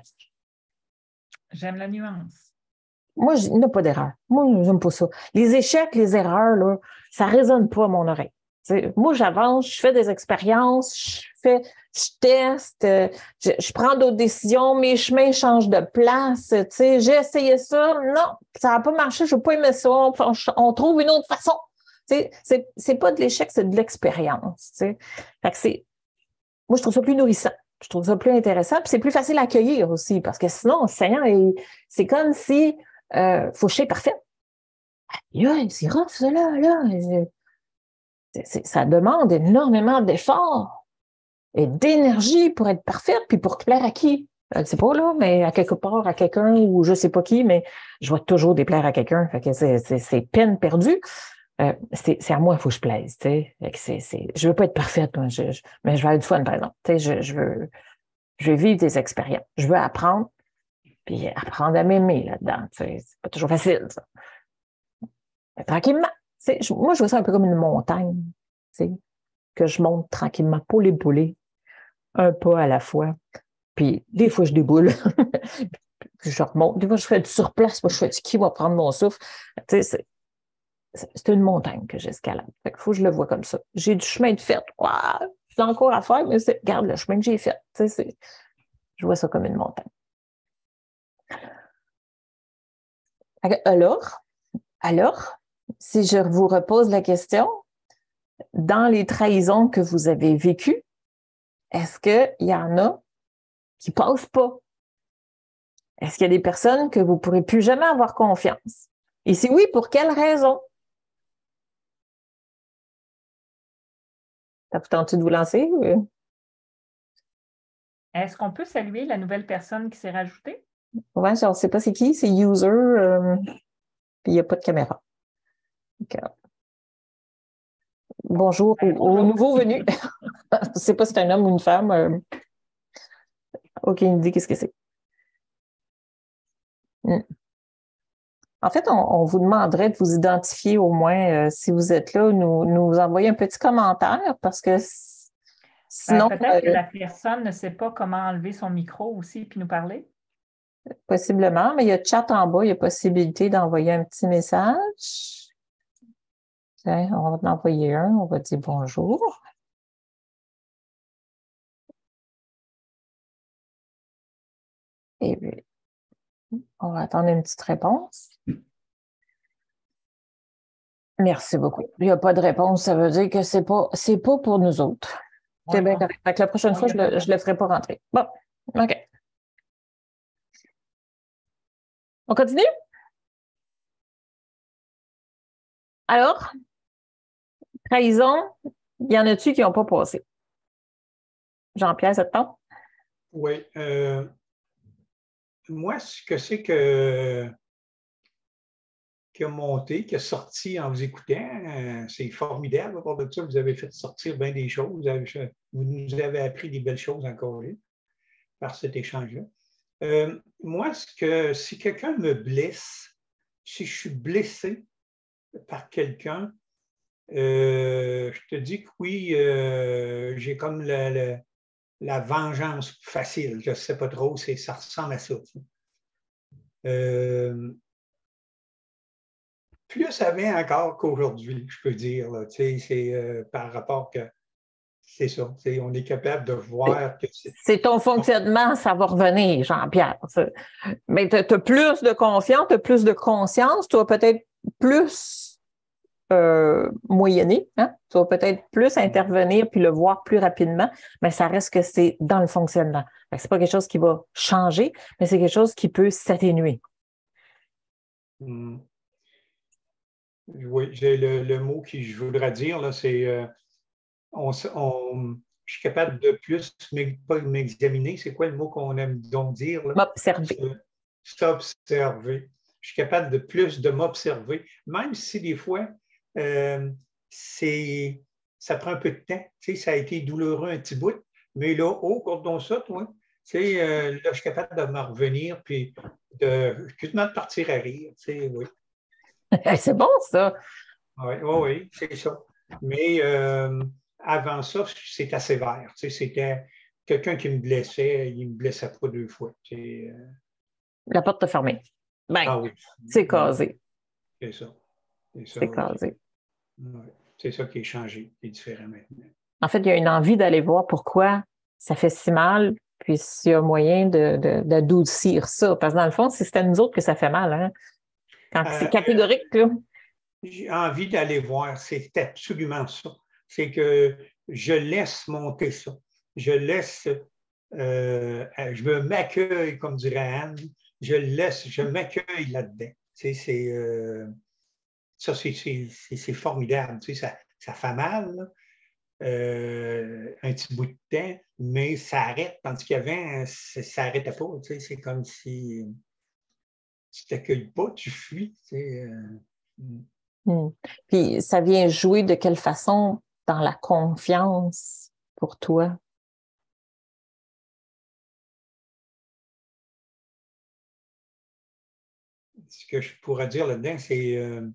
J'aime la nuance. Moi, il n'y a pas d'erreur. Moi, je n'aime pas ça. Les échecs, les erreurs, là, ça ne résonne pas à mon oreille. T'sais, moi, j'avance, je fais des expériences, je fais, je teste, je, je prends d'autres décisions, mes chemins changent de place. T'sais, j'ai essayé ça, non, ça n'a pas marché, je n'ai pas aimé ça, on, on trouve une autre façon. T'sais, c'est, c'est pas de l'échec, c'est de l'expérience. Fait que c'est, moi, je trouve ça plus nourrissant. Je trouve ça plus intéressant. Puis c'est plus facile à accueillir aussi, parce que sinon, Seigneur, c'est comme si euh, faut que je sois parfaite. Yeah, c'est rough, ça, là, là. C'est, c'est, ça demande énormément d'efforts et d'énergie pour être parfaite, puis pour plaire à qui? Je ne sais pas, là, mais à quelque part, à quelqu'un ou je ne sais pas qui, mais je vais toujours déplaire à quelqu'un. Fait que c'est, c'est, c'est peine perdue. Euh, c'est, c'est à moi qu'il faut que je plaise. T'sais. Fait que c'est, c'est, je ne veux pas être parfaite, moi, je, je, mais je veux avoir du fun, par exemple. Je, je, veux, je veux vivre des expériences. Je veux apprendre, puis apprendre à m'aimer là-dedans. T'sais. C'est pas toujours facile, ça. Mais tranquillement. Je, moi, je vois ça un peu comme une montagne, que je monte tranquillement, pour épauler, un pas à la fois. Puis des fois, je déboule. Puis je remonte. Des fois, je fais du surplace. Moi, je fais du qui va prendre mon souffle. Tu sais, c'est, c'est, c'est une montagne que j'escalade. Fait qu'il faut que je le vois comme ça. J'ai du chemin de fait. Wow, j'ai encore à faire, mais c'est, regarde le chemin que j'ai fait. Tu sais, c'est, je vois ça comme une montagne. Alors, alors, si je vous repose la question, dans les trahisons que vous avez vécues, est-ce qu'il y en a qui ne passent pas? Est-ce qu'il y a des personnes que vous ne pourrez plus jamais avoir confiance? Et si oui, pour quelle raison? Ça vous tente de vous lancer? Est-ce qu'on peut saluer la nouvelle personne qui s'est rajoutée? Oui, je ne sais pas c'est qui, c'est user, euh, puis il n'y a pas de caméra. Okay. Bonjour, ben, bonjour. Au, au nouveau venu. Je ne sais pas si c'est un homme ou une femme. Euh, aucune idée qu'est-ce que c'est. Mm. En fait, on, on vous demanderait de vous identifier au moins, euh, si vous êtes là, nous, nous envoyer un petit commentaire parce que sinon... Ben, peut-être euh, que la personne ne sait pas comment enlever son micro aussi puis nous parler. Possiblement, mais il y a chat en bas, il y a possibilité d'envoyer un petit message. Tiens, on va en envoyer un, on va dire bonjour. Et puis, on va attendre une petite réponse. Merci beaucoup. Il n'y a pas de réponse, ça veut dire que ce n'est pas, c'est pas pour nous autres. C'est bien correct. Fait que la prochaine fois, je ne le, le ferai pas rentrer. Bon, OK. On continue? Alors, trahison, il y en a-tu qui n'ont pas passé? Jean-Pierre, ça te tente? Oui. Euh, moi, ce que c'est que qui a monté, qui a sorti en vous écoutant, euh, c'est formidable. À part de ça, vous avez fait sortir bien des choses. Vous, avez, vous nous avez appris des belles choses encore là, par cet échange-là. Euh, moi, ce que, si quelqu'un me blesse, si je suis blessé par quelqu'un, euh, je te dis que oui, euh, j'ai comme la, la, la vengeance facile. Je ne sais pas trop, c'est, ça ressemble à ça. Euh, plus avant encore qu'aujourd'hui, je peux dire. Là, c'est euh, par rapport que c'est ça. On est capable de voir que c'est. C'est ton fonctionnement, ça va revenir, Jean-Pierre. Mais tu as plus de confiance, tu as plus de conscience, tu vas peut-être plus euh, moyenner, hein? Tu vas peut-être plus intervenir puis le voir plus rapidement, mais ça reste que c'est dans le fonctionnement. Ce n'est pas quelque chose qui va changer, mais c'est quelque chose qui peut s'atténuer. Hum. Oui, j'ai le, le mot que je voudrais dire, là, c'est euh, on, on, je suis capable de plus, pas m'examiner, c'est quoi le mot qu'on aime donc dire? M'observer. S'observer. Je suis capable de plus de m'observer, même si des fois, euh, c'est, ça prend un peu de temps. Tu sais, ça a été douloureux un petit bout, mais là, oh, cordon ça, toi, tu sais, euh, là, je suis capable de me revenir puis de, quasiment de partir à rire, tu sais, oui. C'est bon, ça. Oui, oui, oui, c'est ça. Mais euh, avant ça, c'était sévère. Tu sais, c'était quelqu'un qui me blessait, il ne me blessait pas deux fois. Tu sais, euh... La porte est fermée. Ben, ah oui. c'est casé. C'est ça. C'est, ça, c'est oui. casé. Oui. C'est ça qui est changé, qui est différent maintenant. En fait, il y a une envie d'aller voir pourquoi ça fait si mal, puis s'il y a moyen de, de, d'adoucir ça. Parce que dans le fond, c'est à nous autres que ça fait mal, hein? Quand euh, c'est catégorique, là. J'ai envie d'aller voir, c'est absolument ça. C'est que je laisse monter ça. Je laisse, euh, je me m'accueille, comme dirait Anne, je laisse, je m'accueille là-dedans. Tu sais, c'est, euh, ça, c'est, c'est, c'est formidable. Tu sais, ça, ça fait mal, euh, un petit bout de temps, mais ça arrête. Tandis qu'avant, ça n'arrêtait pas. Tu sais, c'est comme si tu ne t'accueilles pas, tu fuis. Tu sais, euh, Mmh. Puis ça vient jouer de quelle façon dans la confiance pour toi? Ce que je pourrais dire là-dedans, c'est, euh,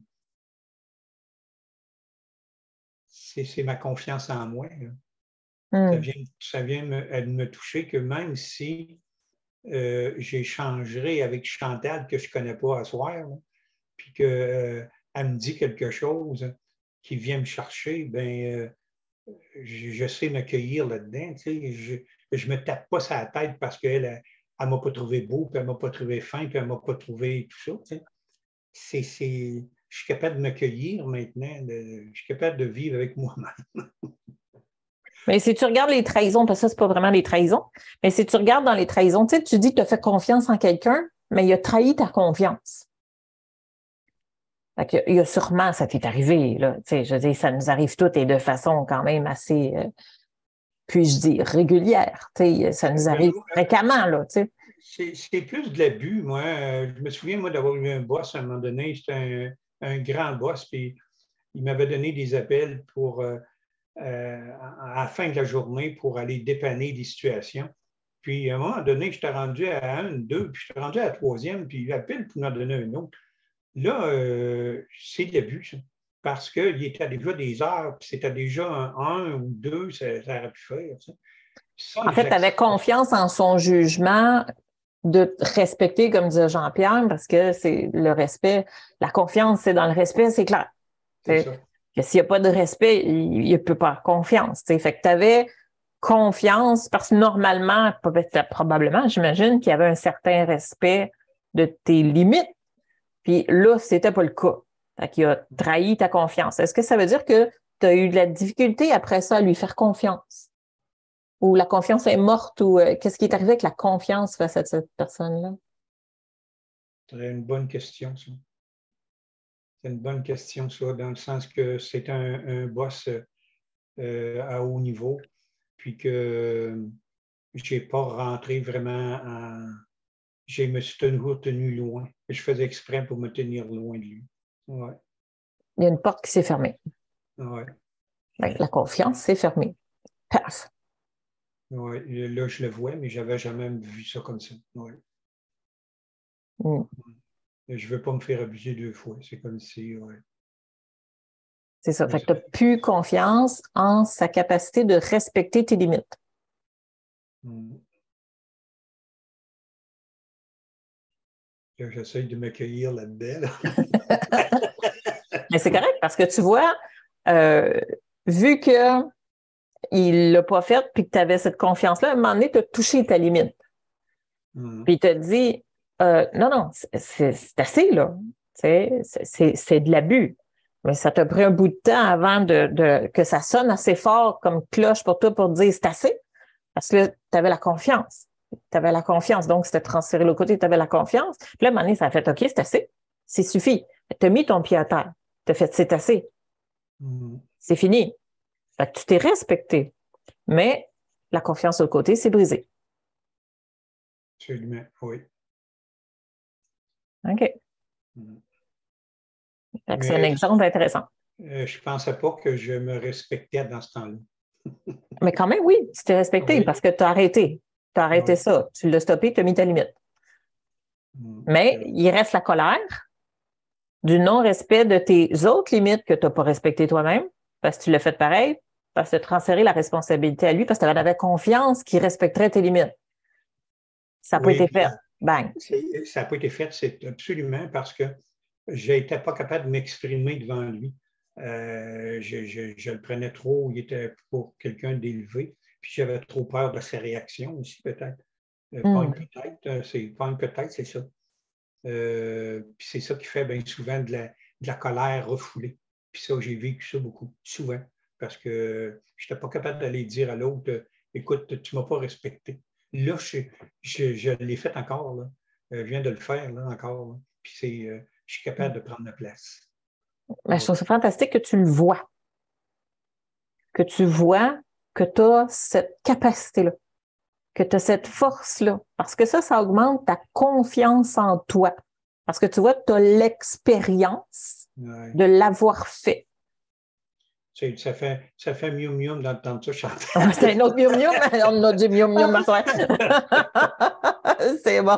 c'est, c'est ma confiance en moi. Mmh. Ça vient, ça vient me, me toucher que même si euh, j'échangerai avec Chantal que je ne connais pas à soir, là, puis qu'elle euh, me dit quelque chose qui vient me chercher, ben euh, je, je sais m'accueillir là-dedans. Tu sais, je ne me tape pas sur la tête parce qu'elle ne m'a pas trouvé beau, puis elle ne m'a pas trouvé fin, puis elle ne m'a pas trouvé tout ça. Tu sais. c'est, c'est, je suis capable de m'accueillir maintenant, de, je suis capable de vivre avec moi-même. Mais si tu regardes les trahisons, parce que ça, c'est pas vraiment des trahisons, mais si tu regardes dans les trahisons, tu sais, tu dis que tu as fait confiance en quelqu'un, mais il a trahi ta confiance. Fait que, il y a sûrement, ça t'est arrivé, là. Tu sais, je veux dire, ça nous arrive toutes et de façon quand même assez, euh, puis-je dire, régulière. Tu sais, ça nous arrive euh, fréquemment, là, tu sais. C'est, c'est plus de l'abus, moi. Je me souviens, moi, d'avoir eu un boss à un moment donné. C'était un, un grand boss, puis il m'avait donné des appels pour, euh, euh, à la fin de la journée pour aller dépanner des situations. Puis, à un moment donné, j'étais rendu à un, deux, puis j'étais rendu à la troisième, puis il appelle pour m'en donner un autre. Là, euh, c'est de l'abus, ça. Parce qu'il était déjà des heures, puis c'était déjà un, un ou deux, ça, ça aurait pu faire. Ça. Ça, en fait, tu avais confiance en son jugement de respecter, comme disait Jean-Pierre, parce que c'est le respect, la confiance, c'est dans le respect, c'est clair. C'est que s'il n'y a pas de respect, il ne peut pas avoir confiance. T'sais. Fait que tu avais confiance, parce que normalement, probablement, j'imagine qu'il y avait un certain respect de tes limites. Puis là, c'était pas le cas. Fait qu'il a trahi ta confiance. Est-ce que ça veut dire que tu as eu de la difficulté après ça à lui faire confiance? Ou la confiance est morte? Ou euh, qu'est-ce qui est arrivé avec la confiance face à cette personne-là? C'est une bonne question, ça. C'est une bonne question, ça, dans le sens que c'est un, un boss euh, à haut niveau, puis que je n'ai pas rentré vraiment en... Je me suis tenu, tenu loin. Je faisais exprès pour me tenir loin de lui. Ouais. Il y a une porte qui s'est fermée. Ouais. Ben, la confiance s'est fermée. Paf! Ouais. Là, je le vois, mais je n'avais jamais vu ça comme ça. Ouais. Mm. Je ne veux pas me faire abuser deux fois. C'est comme si... Ouais. C'est ça. Fait que tu n'as plus confiance en sa capacité de respecter tes limites. Mm. J'essaie de m'accueillir là-dedans. Là. Mais c'est correct parce que tu vois, euh, vu qu'il ne l'a pas fait puis que tu avais cette confiance-là, à un moment donné, tu as touché ta limite. Mm. Puis il t'a dit euh, non, non, c'est assez, là. C'est de l'abus. Mais ça t'a pris un bout de temps avant de, de, que ça sonne assez fort comme cloche pour toi pour dire c'est assez. Parce que tu avais la confiance. Tu avais la confiance. Donc, c'était transféré de l'autre côté, tu avais la confiance. Puis là, à un moment donné, ça a fait OK, c'est assez. C'est suffit. Tu as mis ton pied à terre. Tu as fait c'est assez. Mm. C'est fini. Fait que tu t'es respecté. Mais la confiance de l'autre côté, c'est brisé. Absolument, oui. OK. Mm. C'est un exemple intéressant. Euh, je ne pensais pas que je me respectais dans ce temps-là. Mais quand même, oui, tu t'es respecté oui. Parce que tu as arrêté. Tu as arrêté oui. ça. Tu l'as stoppé, tu as mis ta limite. Mmh, Mais il reste la colère du non-respect de tes autres limites que tu n'as pas respectées toi-même, parce que tu l'as fait pareil, parce que tu as transféré la responsabilité à lui, parce que tu avais confiance qu'il respecterait tes limites. Ça n'a oui, pas été fait. Bang. Ça n'a pas été fait, c'est absolument parce que je n'étais pas capable de m'exprimer devant lui. Euh, je, je, je le prenais trop, il était pour quelqu'un d'élevé, puis j'avais trop peur de ses réactions aussi, peut-être. Euh, mm. Pas une peut-être, c'est pas une peut-être, c'est ça. Euh, puis c'est ça qui fait bien souvent de la, de la colère refoulée. Puis ça, j'ai vécu ça beaucoup, souvent, parce que je n'étais pas capable d'aller dire à l'autre, écoute, tu ne m'as pas respecté. Là, je, je, je l'ai fait encore, là. Je viens de le faire, là, encore. Là. Puis c'est, euh, je suis capable de prendre la place. Mais je trouve ça fantastique que tu le vois. Que tu vois que tu as cette capacité-là, que tu as cette force-là. Parce que ça, ça augmente ta confiance en toi. Parce que tu vois, tu as l'expérience ouais. de l'avoir fait. Ça fait, ça fait mium mium d'entendre ça chanter. C'est un autre mium mium, on a du mium mium à soir. C'est bon.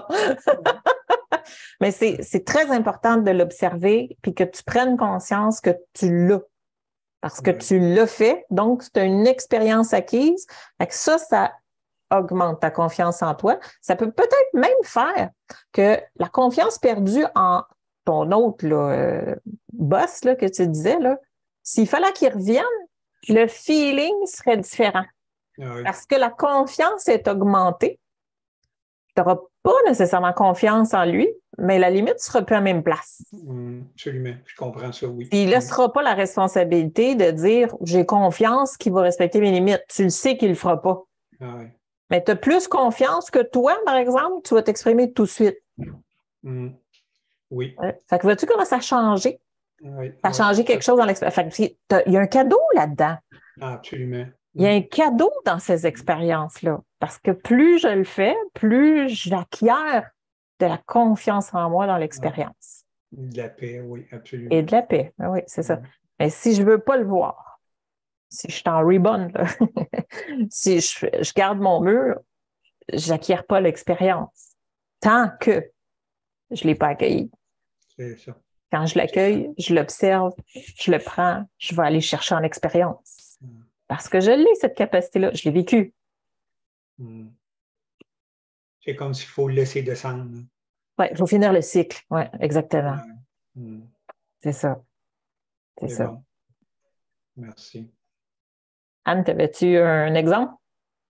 Mais c'est très important de l'observer puis que tu prennes conscience que tu l'as. Parce que ouais. tu l'as fait, donc c'est une expérience acquise. Fait que ça, ça augmente ta confiance en toi. Ça peut peut-être même faire que la confiance perdue en ton autre là, euh, boss là, que tu disais, là, s'il fallait qu'il revienne, le feeling serait différent. Oui. Parce que la confiance est augmentée. Tu n'auras pas nécessairement confiance en lui, mais la limite sera plus à la même place. Mmh, absolument, je comprends ça, oui. Puis il ne laissera mmh. pas la responsabilité de dire « j'ai confiance qu'il va respecter mes limites ». Tu le sais qu'il ne le fera pas. Ah oui. Mais tu as plus confiance que toi, par exemple, tu vas t'exprimer tout de suite. Mmh. Oui. Ouais. Fait que vois-tu comment ça a changé? Oui. Ça a changé oui. quelque chose dans l'expérience. Il y a un cadeau là-dedans. Ah, absolument. Il y a un cadeau dans ces expériences-là. Parce que plus je le fais, plus j'acquiers de la confiance en moi dans l'expérience. De la paix, oui, absolument. Et de la paix, oui, c'est ça. Mais si je ne veux pas le voir, si je suis en ribbon, là, si je, je garde mon mur, je n'acquiers pas l'expérience. Tant que je ne l'ai pas accueilli. C'est ça. Quand je l'accueille, je l'observe, je le prends, je vais aller chercher en expérience. Mm. Parce que je l'ai, cette capacité-là. Je l'ai vécu. Mm. C'est comme s'il faut le laisser descendre. Oui, il faut finir le cycle. Oui, exactement. Ouais. Mm. C'est ça. C'est ça. Bon. Merci. Anne, avais-tu un exemple?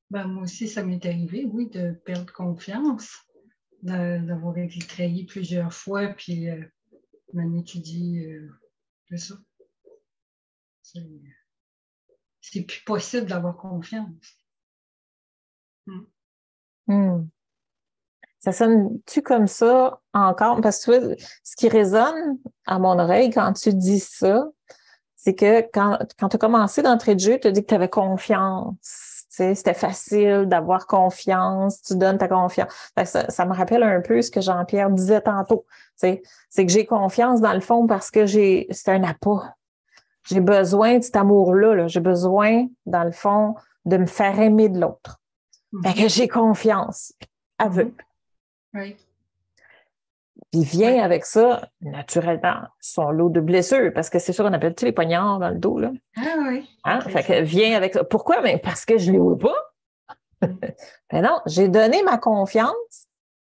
Ben, moi aussi, ça m'est arrivé, oui, de perdre confiance, de- d'avoir été trahi plusieurs fois, puis euh, m'en étudier, euh, c'est ça. C'est c'est plus possible d'avoir confiance. Hmm. Hmm. Ça sonne-tu comme ça encore? Parce que tu vois, ce qui résonne à mon oreille quand tu dis ça, c'est que quand, quand tu as commencé d'entrée de jeu, tu as dit que tu avais confiance. Tu sais, c'était facile d'avoir confiance, tu donnes ta confiance. Fait que ça, ça me rappelle un peu ce que Jean-Pierre disait tantôt. Tu sais, c'est que j'ai confiance dans le fond parce que j'ai c'est un appât. J'ai besoin de cet amour-là. Là. J'ai besoin, dans le fond, de me faire aimer de l'autre. Fait que j'ai confiance. Aveugle. Oui. Puis vient Oui. avec ça, naturellement, son lot de blessures, parce que c'est sûr qu'on appelle tous les poignards dans le dos, là. Ah oui. Hein? C'est Fait ça. que vient avec ça. Pourquoi? Mais parce que je ne l'ai pas. Mais non, j'ai donné ma confiance,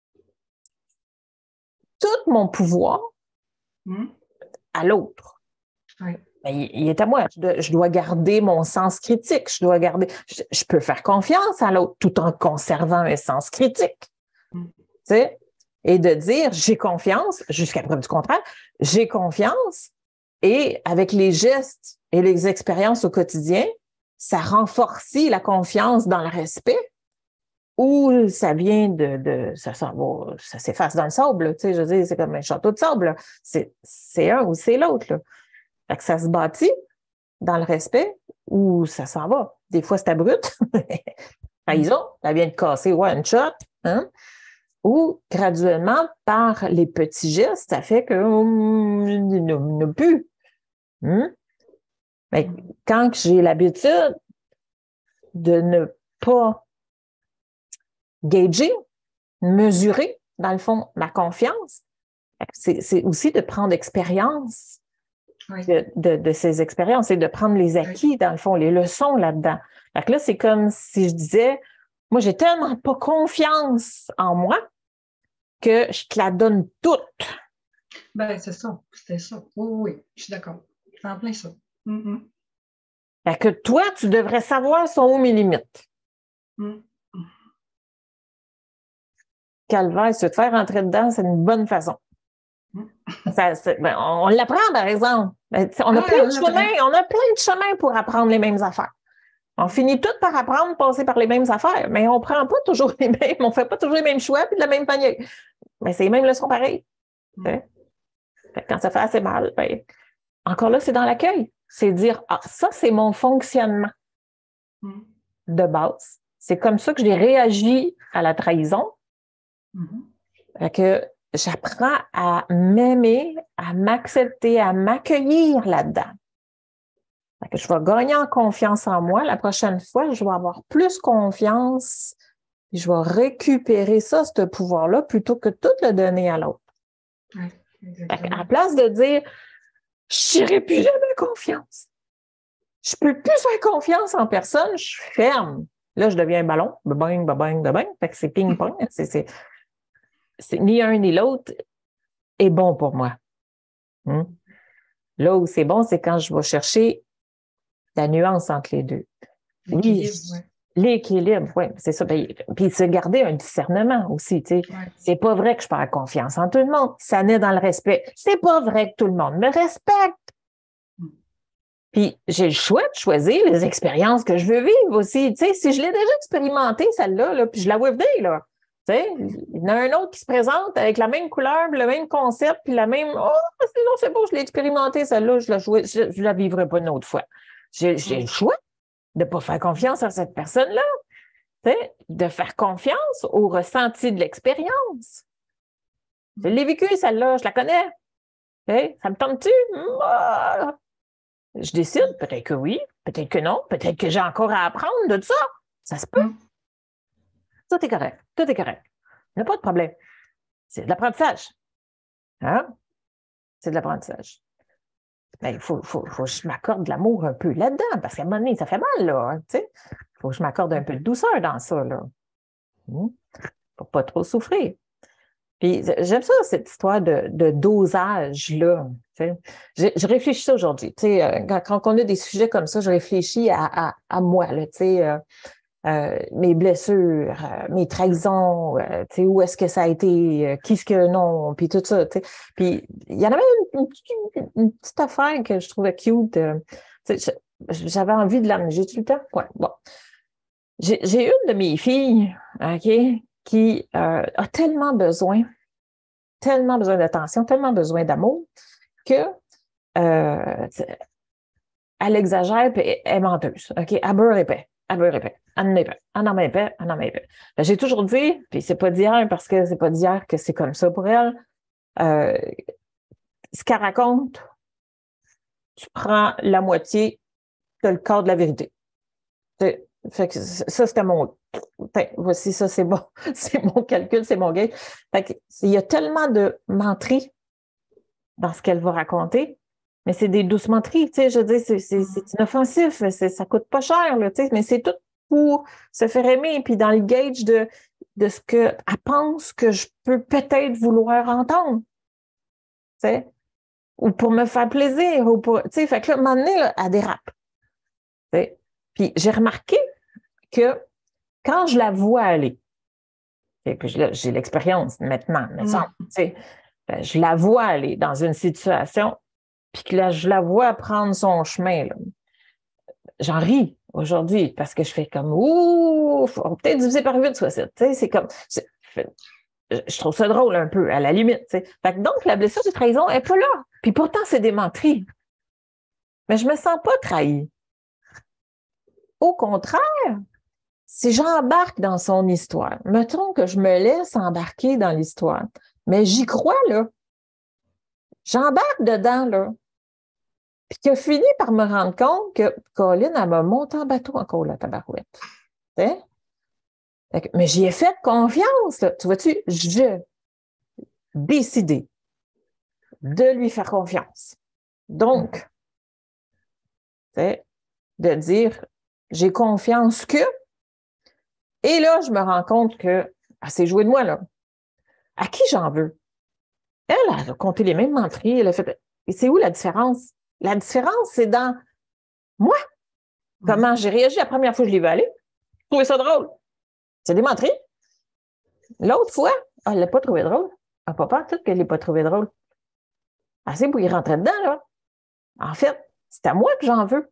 tout mon pouvoir Hmm. à l'autre. Oui. Ben, il, il est à moi. Je dois, je dois garder mon sens critique. Je dois garder. Je, je peux faire confiance à l'autre tout en conservant un sens critique. Hmm. Tu sais? Et de dire j'ai confiance, jusqu'à preuve du contraire, j'ai confiance, et avec les gestes et les expériences au quotidien, ça renforce la confiance dans le respect, ou ça vient de, de ça, ça, bon, ça s'efface dans le sable, tu sais, je veux dire, c'est comme un château de sable, c'est, c'est un ou c'est l'autre, là. Fait que ça se bâtit dans le respect, ou ça s'en va. Des fois, c'est abrupt. Trahison, ça vient de casser one shot, hein? Ou graduellement, par les petits gestes, ça fait que hum, il n'a plus. Hum? Mais quand j'ai l'habitude de ne pas gager, mesurer, dans le fond, ma confiance, c'est, c'est aussi de prendre expérience Oui. de, de, de ces expériences et de prendre les acquis, dans le fond, les leçons là-dedans. Fait que là, c'est comme si je disais, moi, j'ai tellement pas confiance en moi que je te la donne toute. Ben, c'est ça. C'était ça. Oui, oui, oui. Je suis d'accord. C'est en plein ça. Mm, mm. Fait que toi, tu devrais savoir sont où mes limites. Mm. Calvaire, se te faire rentrer dedans, c'est une bonne façon. Mm. Ça, c'est- ben, on, on l'apprend, par exemple. Ben, on a Ah, plein on de l'apprend. chemins, on a plein de chemins pour apprendre les mêmes affaires. On finit tout par apprendre, passer par les mêmes affaires, mais on prend pas toujours les mêmes, on fait pas toujours les mêmes choix puis de la même manière. Mais c'est les mêmes leçons pareilles. Mm. Fait que quand ça fait assez mal, ben, encore là, c'est dans l'accueil. C'est dire, ah, ça, c'est mon fonctionnement Mm. de base. C'est comme ça que j'ai réagi à la trahison. Mhm. Fait que j'apprends à m'aimer, à m'accepter, à m'accueillir là-dedans. Fait que je vais gagner en confiance en moi. La prochaine fois, je vais avoir plus confiance et je vais récupérer ça, ce pouvoir-là, plutôt que tout le donner à l'autre. Oui, Fait qu'à exactement. la place de dire « je n'irai plus jamais confiance », je ne peux plus faire confiance en personne, je ferme. Là, je deviens un ballon, babang, babang, babang. Fait que c'est ping-pong. C'est, c'est, c'est ni un ni l'autre est bon pour moi. Hmm? Là où c'est bon, c'est quand je vais chercher la nuance entre les deux. Oui, L'équilibre, oui. l'équilibre, oui, c'est ça. Puis, puis se garder un discernement aussi, tu sais. Ouais. C'est pas vrai que je perds confiance en tout le monde. Ça naît dans le respect. C'est pas vrai que tout le monde me respecte. Mm. Puis j'ai le choix de choisir les expériences que je veux vivre aussi. Tu sais, si je l'ai déjà expérimenté, celle-là, là, puis je la vois venir, là. Tu sais, il y en a un autre qui se présente avec la même couleur, le même concept, puis la même. Oh, c'est non, c'est beau, je l'ai expérimenté, celle-là, je la jouais, je, je la vivrai pas une autre fois. J'ai, j'ai le choix de ne pas faire confiance à cette personne-là, tu sais, de faire confiance au ressenti de l'expérience. Je l'ai vécue, celle-là, je la connais. Tu sais, ça me tente-tu? Ah! Je décide, peut-être que oui, peut-être que non, peut-être que j'ai encore à apprendre de ça. Ça se peut. Mm. Tout est correct, tout est correct. Il n'y a pas de problème. C'est de l'apprentissage. Hein? C'est de l'apprentissage. Mais il faut, faut, faut que je m'accorde de l'amour un peu là-dedans, parce qu'à un moment donné, ça fait mal, là. Hein, tu sais? Il faut que je m'accorde un peu de douceur dans ça, là. Hum? Pour pas trop souffrir. Puis j'aime ça, cette histoire de, de dosage-là. Tu sais. Je, je réfléchis ça aujourd'hui. Tu sais, quand, quand on a des sujets comme ça, je réfléchis à, à, à moi, là, tu sais. Euh, euh, mes blessures, euh, mes trahisons, euh, tu sais, où est-ce que ça a été, euh, qui ce que non, puis tout ça, tu sais. Puis il y en avait une, une, petite- une petite affaire que je trouvais cute. euh, tu sais, je- j'avais envie de l'amener. J'ai-tu le temps? Ouais, bon. J'ai j'ai une de mes filles, OK, qui euh, a tellement besoin, tellement besoin d'attention, tellement besoin d'amour, que euh, elle exagère et elle est menteuse. OK? Elle beurre épais. Elle beurre épais. Elle en met épais. Elle en met épais. Elle en met épais. Ben, j'ai toujours dit, puis c'est pas d'hier parce que c'est pas d'hier que c'est comme ça pour elle. Euh, ce qu'elle raconte, tu prends la moitié, tu as le quart de la vérité. C'est- Fait que ça, c'était mon. Fait, voici, ça, c'est bon. C'est mon calcul, c'est mon gage. Fait que, il y a tellement de menteries dans ce qu'elle va raconter, mais c'est des douces menteries, tu sais, je veux dire, c'est, c'est, c'est inoffensif, c'est, ça coûte pas cher, là, tu sais, mais c'est tout pour se faire aimer, puis dans le gauge de, de ce qu'elle pense que je peux peut-être vouloir entendre, tu sais, ou pour me faire plaisir, ou pour, tu sais, fait que là, à un moment donné, là, elle dérape, tu sais. Puis j'ai remarqué que quand je la vois aller, et puis là, j'ai l'expérience maintenant, mais ça, tu sais, ben, je la vois aller dans une situation, puis que là, je la vois prendre son chemin, là. J'en ris aujourd'hui parce que je fais comme ouh, faut peut-être diviser par huit, soit ça. Tu sais, c'est comme. c'est- Je trouve ça drôle un peu, à la limite. Tu sais. Fait que donc, la blessure de trahison n'est pas là. Puis pourtant, c'est des menteries. Mais je me sens pas trahie. Au contraire, si j'embarque dans son histoire, mettons que je me laisse embarquer dans l'histoire, mais j'y crois, là. J'embarque dedans, là. Puis que fini par me rendre compte que Colin, elle m'a monté en bateau encore, la tabarouette. T'sais? Mais j'y ai fait confiance, là. Tu vois-tu, je décidé de lui faire confiance. Donc, t'sais, de dire, j'ai confiance que, et là, je me rends compte que, elle s'est jouée de moi, là. À qui j'en veux? Elle, elle a compté les mêmes menteries, elle a fait, et c'est où la différence? La différence, c'est dans moi. Comment j'ai réagi la première fois que je l'ai vu aller. Je trouvais ça drôle. C'est des menteries. L'autre fois, elle ne l'a pas trouvé drôle. Elle n'a pas peur tout qu'elle ne l'ait pas trouvé drôle. Assez pour y rentrer dedans, là. En fait, c'est à moi que j'en veux.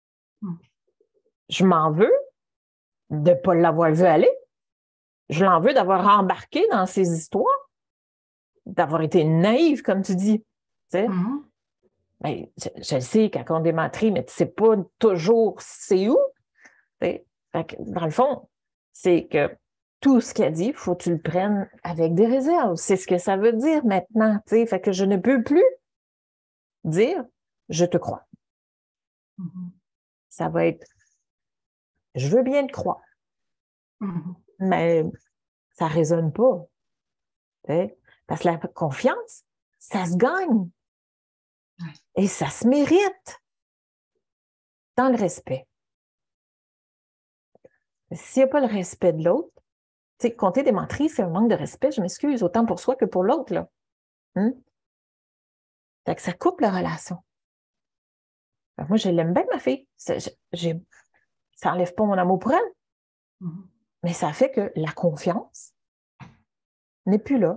Je m'en veux de ne pas l'avoir vu aller. Je l'en veux d'avoir embarqué dans ces histoires, d'avoir été naïve, comme tu dis. Tu sais? Mm-hmm. Ben, je, je le sais, quand on démenterie, mais tu ne sais pas toujours c'est où. Fait que, dans le fond, c'est que tout ce qu'elle dit, il faut que tu le prennes avec des réserves. C'est ce que ça veut dire maintenant. T'sais. Fait que je ne peux plus dire « je te crois mm-hmm. ». Ça va être « je veux bien te croire mm-hmm. », mais ça ne résonne pas. T'sais. Parce que la confiance, ça se gagne. Ouais. Et ça se mérite dans le respect. S'il n'y a pas le respect de l'autre, tu sais, compter des menteries, c'est un manque de respect, je m'excuse, autant pour soi que pour l'autre, là. Hum? Fait que ça coupe la relation. Fait que moi, je l'aime bien, ma fille. Ça n'enlève pas mon amour pour elle. Mm-hmm. Mais ça fait que la confiance n'est plus là.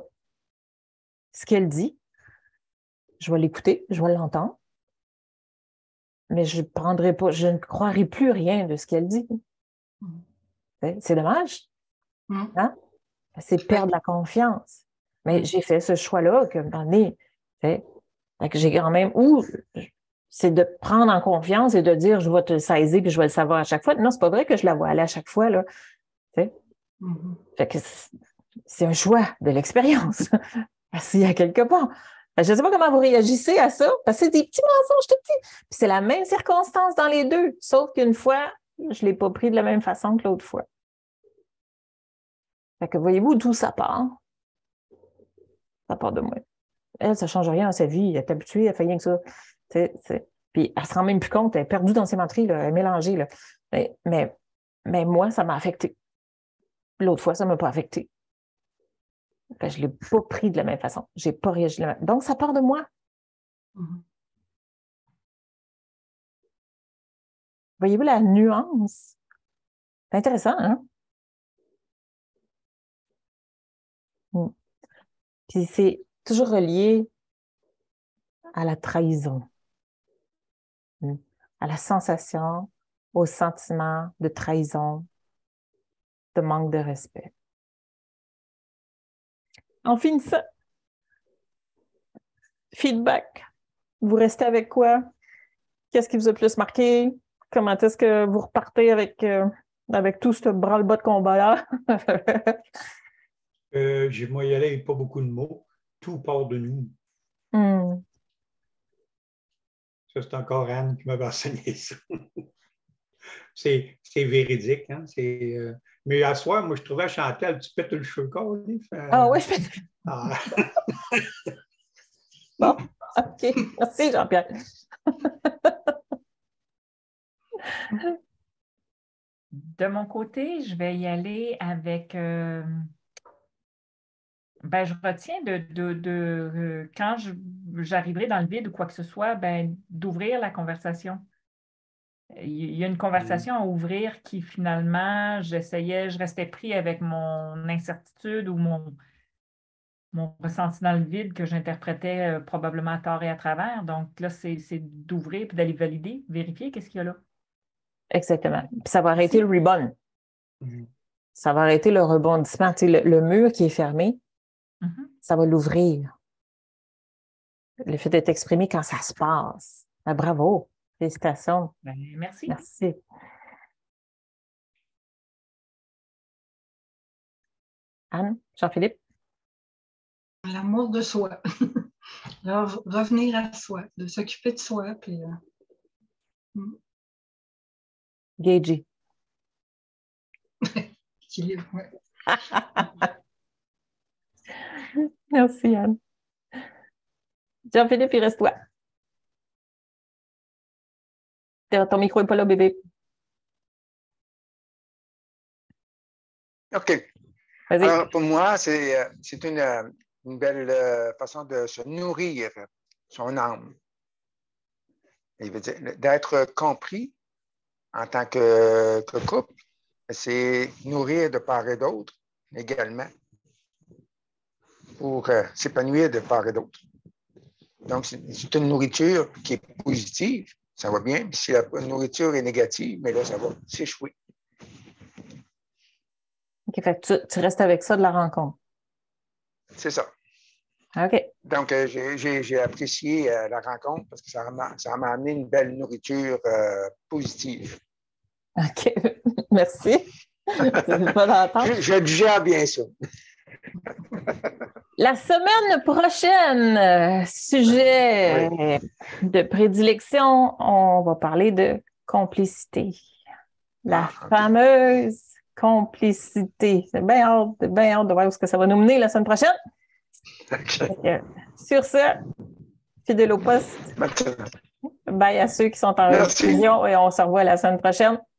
Ce qu'elle dit, je vais l'écouter, je vais l'entendre, mais je prendrai pas, je ne croirai plus rien de ce qu'elle dit. Mm-hmm. C'est dommage. Mm-hmm. Hein? C'est perdre la confiance. Mais j'ai fait ce choix-là que, dans les, que j'ai quand même, ou c'est de prendre en confiance et de dire, je vais te le saisir puis je vais le savoir à chaque fois. Non, c'est pas vrai que je la vois aller à chaque fois, là. Mm-hmm. Fait que c'est un choix de l'expérience. S'il y a quelque part. Je ne sais pas comment vous réagissez à ça, parce que c'est des petits mensonges tout petits. Puis c'est la même circonstance dans les deux, sauf qu'une fois, je ne l'ai pas pris de la même façon que l'autre fois. Fait que voyez-vous d'où ça part? Ça part de moi. Elle, ça ne change rien dans sa vie. Elle est habituée, elle fait rien que ça. T'sais, t'sais. Puis elle ne se rend même plus compte, elle est perdue dans ses menteries, là, elle est mélangée. Là. Mais, mais, mais moi, ça m'a affecté. L'autre fois, ça ne m'a pas affecté. Fait que je ne l'ai pas pris de la même façon. Je n'ai pas réagi de la même. Donc, ça part de moi. Mm-hmm. Voyez-vous la nuance? C'est intéressant, hein? Mm. Puis c'est toujours relié à la trahison, mm. à la sensation, au sentiment de trahison, de manque de respect. En finissant, feedback. Vous restez avec quoi? Qu'est-ce qui vous a plus marqué? Comment est-ce que vous repartez avec, euh, avec tout ce branle-bas de combat-là? euh, j'ai moi y aller avec pas beaucoup de mots. Tout part de nous. Mm. Ça, c'est encore Anne qui m'avait enseigné ça. c'est, c'est véridique. Hein? C'est, euh... Mais à soir, moi, je trouvais Chantal, tu pètes le cheveu corps. Fait... Ah oui, je fais... Ah. Bon, OK. Merci, Jean-Pierre. De mon côté, je vais y aller avec... Euh, ben, je retiens de, de, de euh, quand je, j'arriverai dans le vide ou quoi que ce soit, ben, d'ouvrir la conversation. Il y a une conversation à ouvrir qui, finalement, j'essayais, je restais pris avec mon incertitude ou mon, mon ressenti dans le vide que j'interprétais euh, probablement à tort et à travers. Donc là, c'est, c'est d'ouvrir et d'aller valider, vérifier qu'est-ce qu'il y a là. Exactement. Puis ça va arrêter le rebound. Mm-hmm. Ça va arrêter le rebondissement. Tu sais, le, le mur qui est fermé, mm-hmm. ça va l'ouvrir. Le fait d'être exprimé quand ça se passe. Ben, bravo. Félicitations. Ben, merci. Merci. Anne, Jean-Philippe? L'amour de soi. Alors, revenir à soi, de s'occuper de soi. Puis, euh... Gagey. Équilibre, oui. Merci, Anne. Jean-Philippe, il reste toi. Ton micro n'est pas là, bébé. OK. Vas-y. Alors, pour moi, c'est, c'est une, une belle façon de se nourrir son âme. Il veut dire d'être compris en tant que, que couple, c'est nourrir de part et d'autre également pour euh, s'épanouir de part et d'autre. Donc, c'est, c'est une nourriture qui est positive, ça va bien. Puis si la nourriture est négative, mais là, ça va s'échouer. OK, fait que tu, tu restes avec ça de la rencontre. C'est ça. OK. Donc, euh, j'ai, j'ai, j'ai apprécié euh, la rencontre parce que ça m'a, ça m'a amené une belle nourriture euh, positive. OK. Merci. C'est pas d'entendre. Je, je digère bien ça. La semaine prochaine, euh, sujet oui. de prédilection, on va parler de complicité. La ah, fameuse okay. complicité. C'est bien hâte, bien hâte de voir où ça va nous mener la semaine prochaine. Okay. Euh, sur ce, fidèle au poste. Bye à ceux qui sont en révision et on se revoit la semaine prochaine.